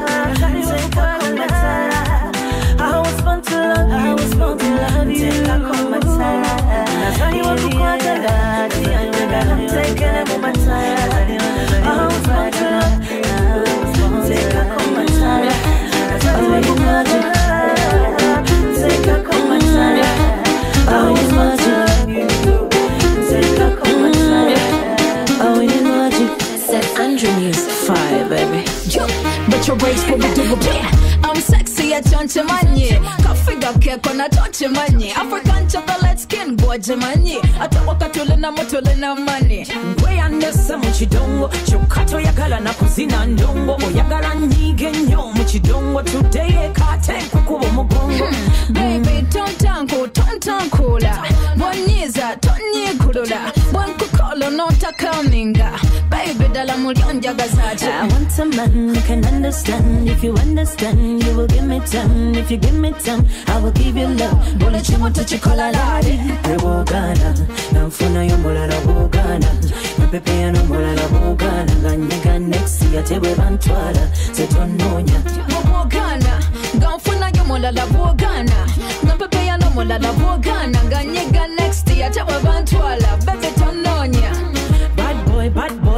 I was born to love you. I was born to love you. Take a come my time. Nazaliwa kukwagala, ntekene mu matala. I was born to love you. Take a come my time. Nazaliwa kukwagala, take a come my time. I was born to love you. Take a come my time. Oh, Winnie Nwagi. Said Andrew News. Fire, baby. Yo, but your race for me do it. I'm sexy at John Mani. Coffee got cake on a John Mani. African chocolate skin, boy Mani. I talk to Lena Motolena money. We understand what you don't want. Chukato Yagala Nakuzina and Dongo. Yagala Nigenyo, what you don't want today. Can't take Kukumo. Baby, don't tango, don't tango. One is a Tony Kudola. One Kukolo, not a coming. Baby, Dalamurian Jagazaja. I want a man who can understand. If you understand, you will give me time. If you give me time, I will give you love. Bullet you want to chikola ladi. Rebogana, Namfuna Yomola Bogana. Pepe no Mola Bogana. Ganyega next year, Tebe Bantwala. Setononia. Bogana, Gamfuna Yomola Bogana. Pepe no Mola Bogana. Ganyega next year, Tebe Bantwala. Bebe Tononia. Bad boy, bad boy.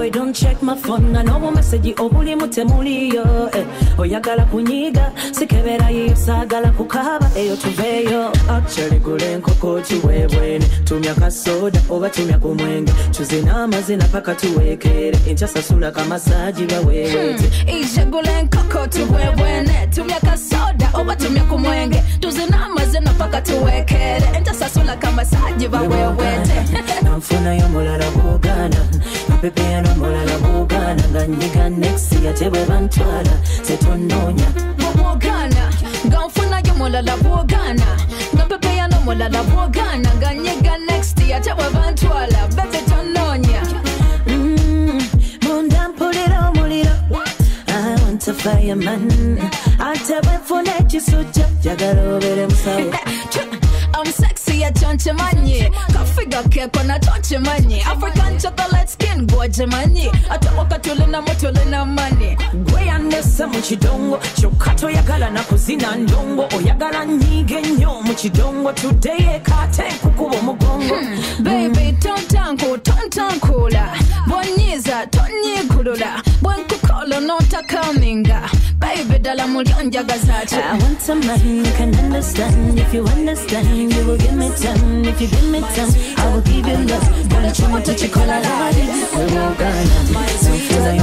boy, don't check my phone. I know what message obuli mutemuliyo. Eh, oyagala kunyiga, sikebera yiyo sagala kukaba eyo tuveyo. Actually gule nkoko chiwebwene, tumya kasoda oba tumya kumwenge. Chuzina amazina paka tuwekere, incha sasula kama saji wawewete. Iche gule nkoko chiwebwene, tumya kasoda oba tumya kumwenge. Chuzina amazina paka tuwekere, incha sasula kama saji wawewete. Namfuna yomulala bugana, mapepe ya nomulala bugana. Ganyiga next ya tebe bantwala, setononya bugana. Gamfuna yomulala bugana, mapepe ya nomulala bugana. Ganyiga next ya tebe bantwala, bebe tononya. Mmm, munda mpulira mulira. I want a fireman. Atewe fune chisuja, jagala obere musawo. I'm sexy at Chonchimani. Kafiga keko na Chonchimani. African chocolate skin, Guajimani. Atawaka tulina motulina money. Gwe anesa muchidongo. Chokato yagala na kuzina ndongo. Oyagala nyige nyo muchidongo. Today kate kukubo mugongo. hmm. Baby, tontanku, tontankula. Bonyiza, tonyi kulula. Bwenkukolo nota kaminga. Baby, dala mulionja gazati. I want a man who can understand. If you understand, you will give me time. If you give me time, I will give you love. Gonna try to touch you, call out loud. We're Ghana. My sweet,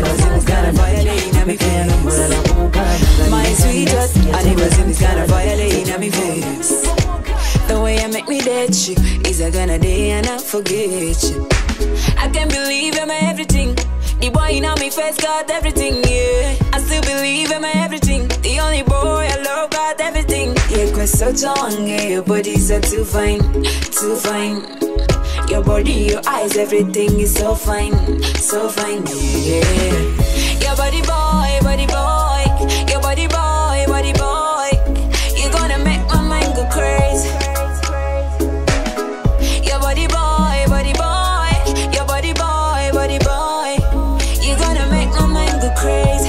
my sweetest, I never seen this kind of violin on me face. The way you make me dead you is a gonna day and I forget you. I can't believe I'm everything. The boy in me face got everything, yeah. I still believe I'm everything. The only boy I love got everything. Yeah, cause such a long, yeah. Your body's so too fine, too fine. Your body, your eyes, everything is so fine, so fine, yeah. Your body boy, body boy. Your body boy, body boy. You're gonna make my mind go crazy. Your body boy, body boy. Your body boy, body boy. You're gonna make my mind go crazy.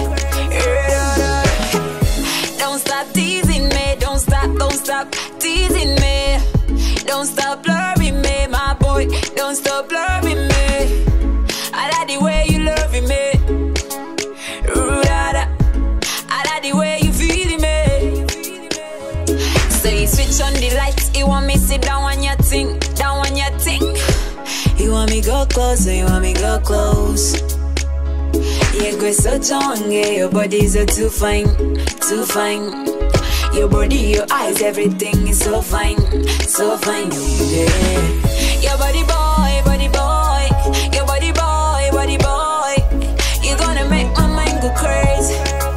Don't stop teasing me, don't stop, don't stop teasing me. Don't stop blurring me, my boy. Don't stop blurring me. I like the way you loving me. I like the way you feeling me. So you switch on the lights, you want me sit down on your thing, down on your thing. You want me go close, you want me go close. Yeah, go so strong, yeah, your body's so too fine, too fine. Your body, your eyes, everything is so fine, so fine, yeah. Your body boy, body boy. Your body boy, body boy. You're gonna make my mind go crazy.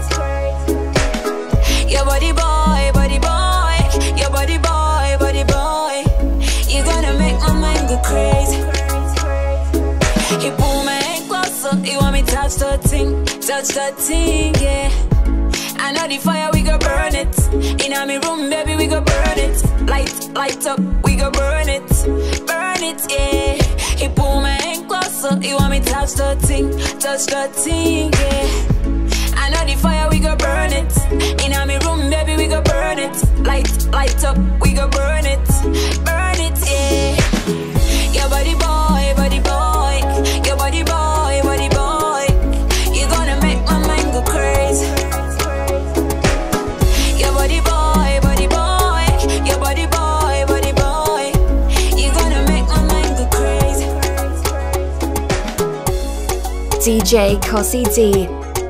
Your body boy, body boy. Your body boy, body boy. You're gonna make my mind go crazy. You pull my hand closer, you want me touch the thing, touch the thing, yeah. I know the fire, we go burn it. In my room, baby, we go burn it. Light, light up, we go burn it. Burn it, yeah. He pull my hand closer, he want me touch the thing, touch the thing, yeah. I know the fire, we go burn it. In my room, baby, we go burn it. Light, light up, we go burn it. Burn it, yeah. Your body boy, body boy. Your body boy, body boy. You're gonna make my mind go crazy. Your body boy, body boy. Your body boy, body boy. You're gonna make my mind go crazy. D J Kossy D.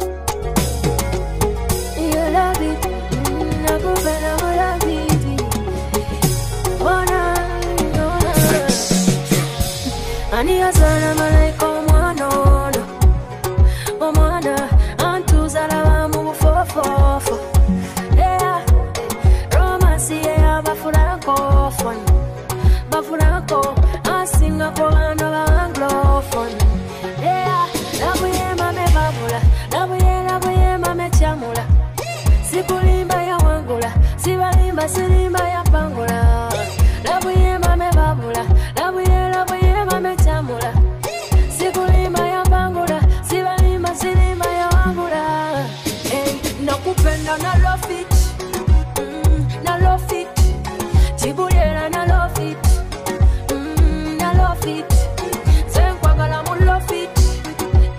Ani azala malaika omwana ono, omwana antuzala bamu bufofofo. Yeah, romance yeah bafurankofon, bafuranko asinga ko bano banglofon. Yeah, nabuye mame babula, nabuye nabuye mame chamula. Sikulimba ya wangula, sibalimba silimba ya pangula. Nabuye mame babula, nabuye nabuye mame chamula. Sikulimba ya pangula, sibalimba silimba ya wangula. Hey, nakupenda na love it, mm, na love it. Chibulera na love it, mm, na love it. Senkwagala mu love it,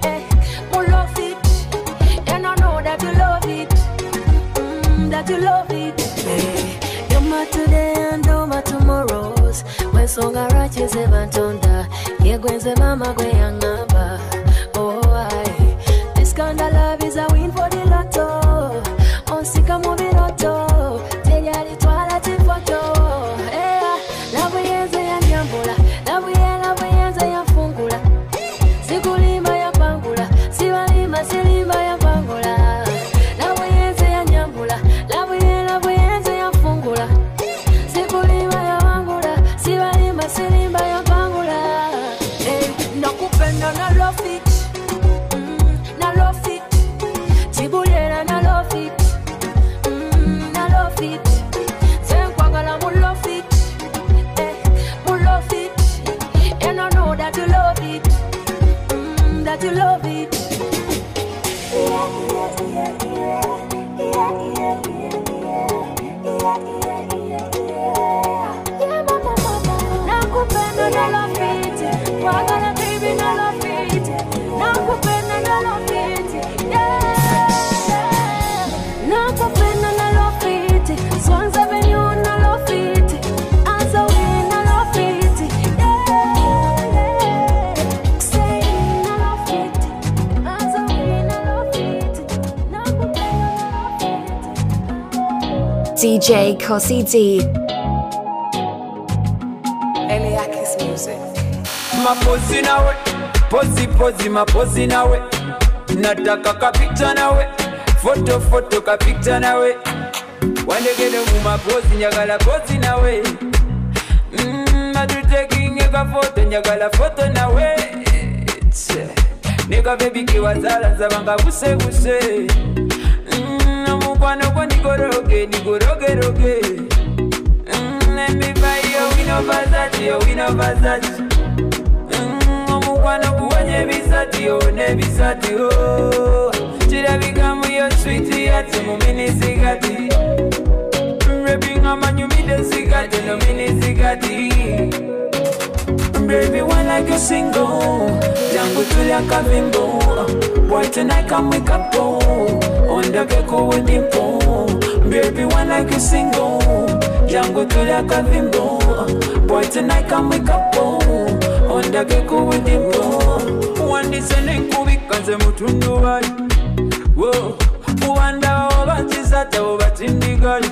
you love it. Hey, you're my today and you're my tomorrows. When song I write you seven tonda. Yeah, Gwen's mama gwen yangaba. Oh, I. This kind of love is a win for the lotto. On sika movie lotto. Tell ya the toilet in photo. Hey, love yenze ya nyambula. Love ye, love yenze ya fungula. Sikulima ya pangula. Siwalima, silima ya pangula. Love yenze ya nyambula. Love ye, love yenze ya fungula. Sikulima ya pangula. Siwalima, silima ya pangula. Hey, nakupenda na love it. Mm, na love it. Chibulera na love it. Mm, na love it. Senkwagala mu love it. Eh, mu love it. And I know that you love it. Mm, that you love it. Nakupenda na love it. Wagala baby na love it. Nakupenda na love it. Yeah. Nakupenda na love it. Swangz Avenue na love it. Azawi na love it. Yeah. Say na love it. Azawi na love it. Nakupenda na love it. D J Kossy D. Eliakis music. Mapozi nawe, pozi pozi mapozi nawe. Nataka kapita nawe, foto foto kapita nawe. Wandegele mu mapozi nyagala pozi nawe. Mm, matutekinge ka foto nyagala foto nawe. Nigga baby kiwazala zabanga buse buse. Mm, mukwano kwa nikoroge nikoroge roge. Mm, let me buy you we no Versace, yo we no Versace. Mm, mukwano kuwenye bisati yo ne bisati oh. Chira bikamu yo sweetie ati mumini sigati. Baby ngama nyumide sigati no mini sigati. Baby one like you single. Jangu tulia kavimbo. Boy tonight come wake up onda geko with dimpo. Baby one like you single. Jangu tulia kavimbo. Boy tonight come wake up onda geko with dimpo. One disene kubikanze mutundu wali. Whoa, uwanda obatizata obatindigali.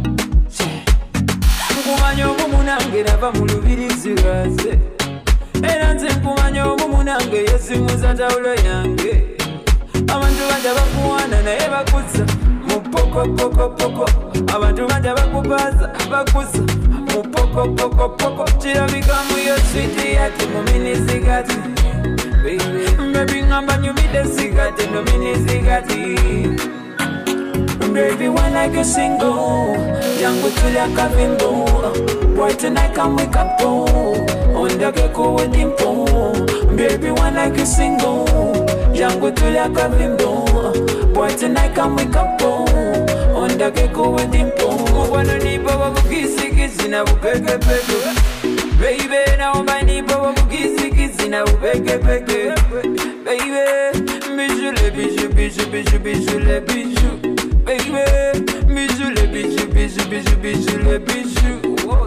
Kumanyo mumunange nava mulubirizi gaze. Era nze nkumanyo mumunange yesimuza tawulo yange. Abantu banja bakuwana naye bakuza mu poko poko poko. Abantu banja bakubaza bakuza mu poko poko poko. Kirabikamu yo sweetie ati mu mini zigati. Baby, baby ngamba nyumide zigati no mini zigati. Baby, one like you single. Jangu tulia kavimbo. Boy tonight come wake up onda geko with dimpo. Baby, one like you single. Jangu tulia kavimbo. Boy tonight come wake up onda geko with dimpo. Mwana nipo wabukisi kisi na upeke peke. Baby, naomba nipo wabukisi kisi na upeke peke. Baby, bijou le bijou bijou bijou bijou le bijou. Baby, bijou le bijou bijou bijou bijou le bijou.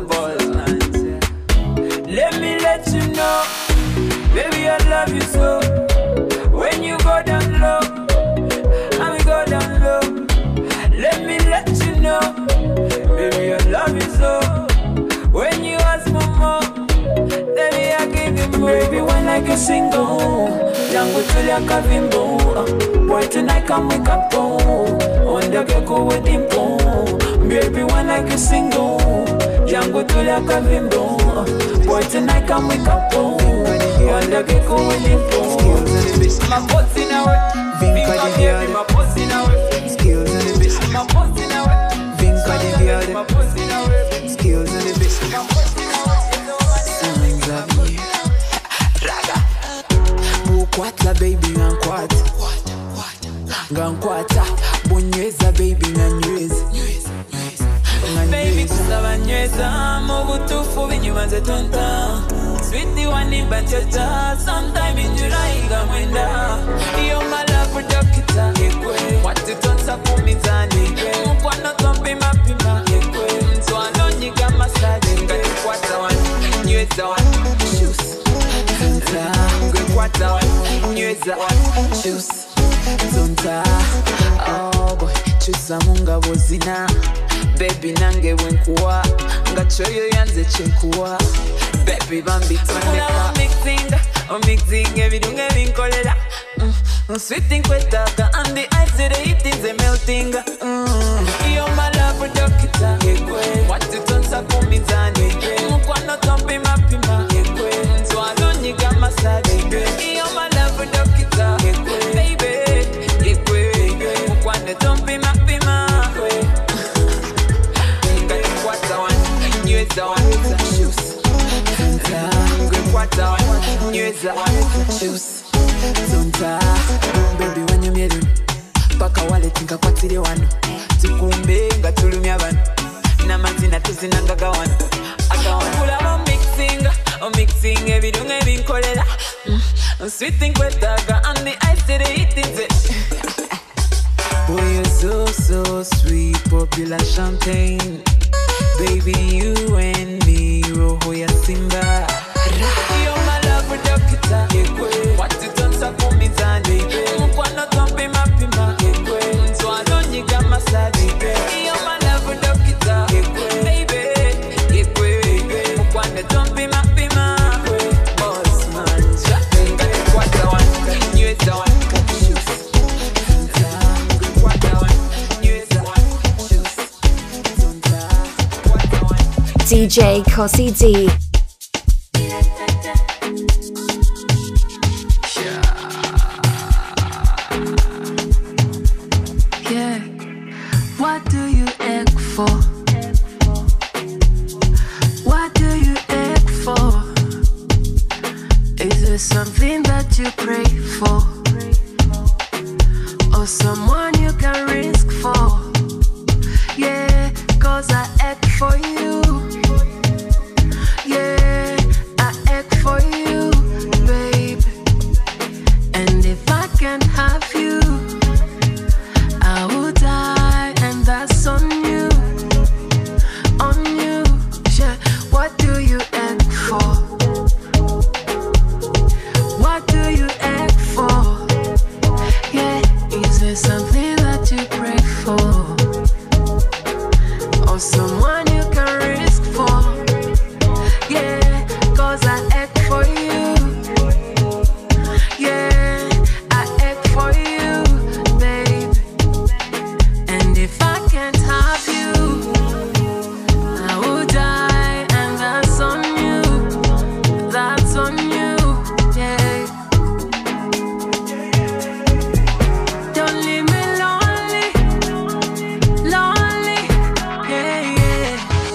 Let me let you know, baby I love you so. When you go down low, I will go down low. Let me let you know, baby I love you so. When you ask for more, baby I give you more. Baby one like you single, jangu tulia kavimbo. Boy tonight come wake up onda geko with dimpo. Baby one like you single, jangu tulia kavimbo. Boy tonight come wake up onda geko with dimpo. My pussy now, Vinka baby, my pussy now. Skills in the best. My pussy now, Vinka baby, my pussy now. Skills in the best. Swangz Avenue. Raga. Bukwatla baby ngankwata. Ngankwata. Bunyweza baby nanyweza. Baby kusaba nyweza. Mubutufu binyumaze tonta. Sweetie one in batata. Sometime in July gamwenda. You're my love product. dokita watitotsa kumizani mukwano tompima pima nswano nyiga masaji ngatikwata wanu nyweza wanu shoes zonta ngwekwata wanu nyweza wanu shoes zonta oh boy chusa mungabo zina baby nange wenkuwa ngachoyo yanze chenkuwa baby bambitondeka mixing oh mixing ebirunge binkolera mm, sweeting kwetaka and the ice the eating the melting mm. You're my love doctor watitonsa kumizani mukwano tompima pima nswalo nyiga masaji You're my love doctor baby mukwano tompima pima ngatikwata wanu nyweza wanu shoes ngwekwata wanu nyweza wanu shoes zonta baby wanyu myeru paka wale tinka kwatire wanu tikumbe ngatulumya banu namazina tuzinangaga wanu akawakula mixing oh mixing ebirunge binkolera sweeting kwetaga and the ice the eating it boy you're so so sweet popular champagne baby you and me roho ya simba you're my love doctor watitonsa kumizani mukwano tompima pima nswalo nyiga masaji you're my love doctor baby mukwano tompima pima boss man ngatikwata wanu nyweza wanu D J Kossy D. Yeah, what do you ache for? What do you ache for? Is it something that you pray for? Or someone you can risk for? Yeah, cause I ache for you. Yeah, I ache for you, babe. And if I can't have you, I will die, and that's on you, on you. Yeah, what do you ache for? What do you ache for? Yeah, is there something that you pray for? Or someone you can risk for? Yeah, cause I ache for you. Yeah, I ache for you, babe. And if I can't have you, I will die, and that's on you. That's on you, yeah. Don't leave me lonely, lonely, yeah, yeah.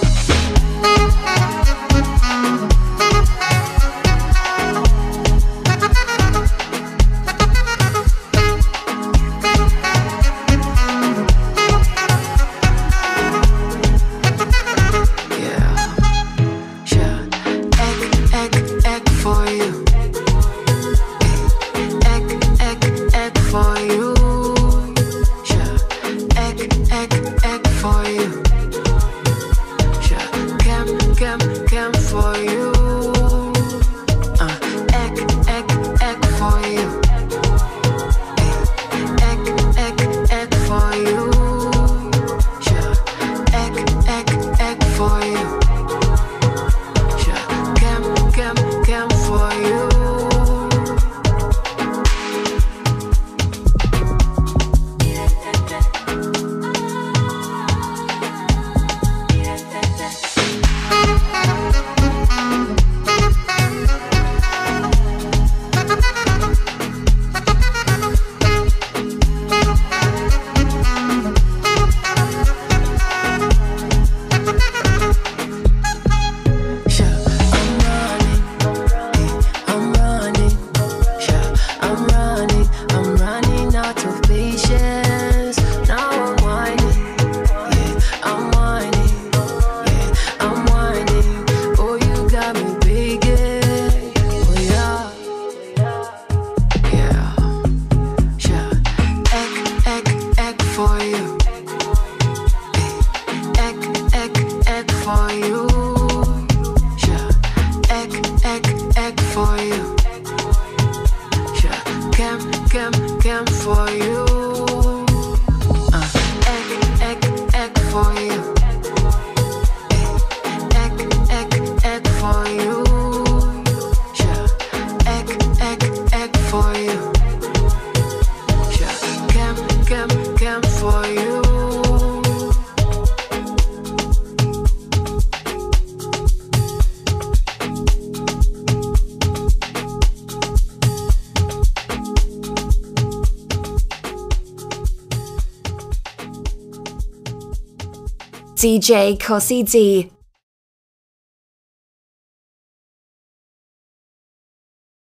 D J Kossy D.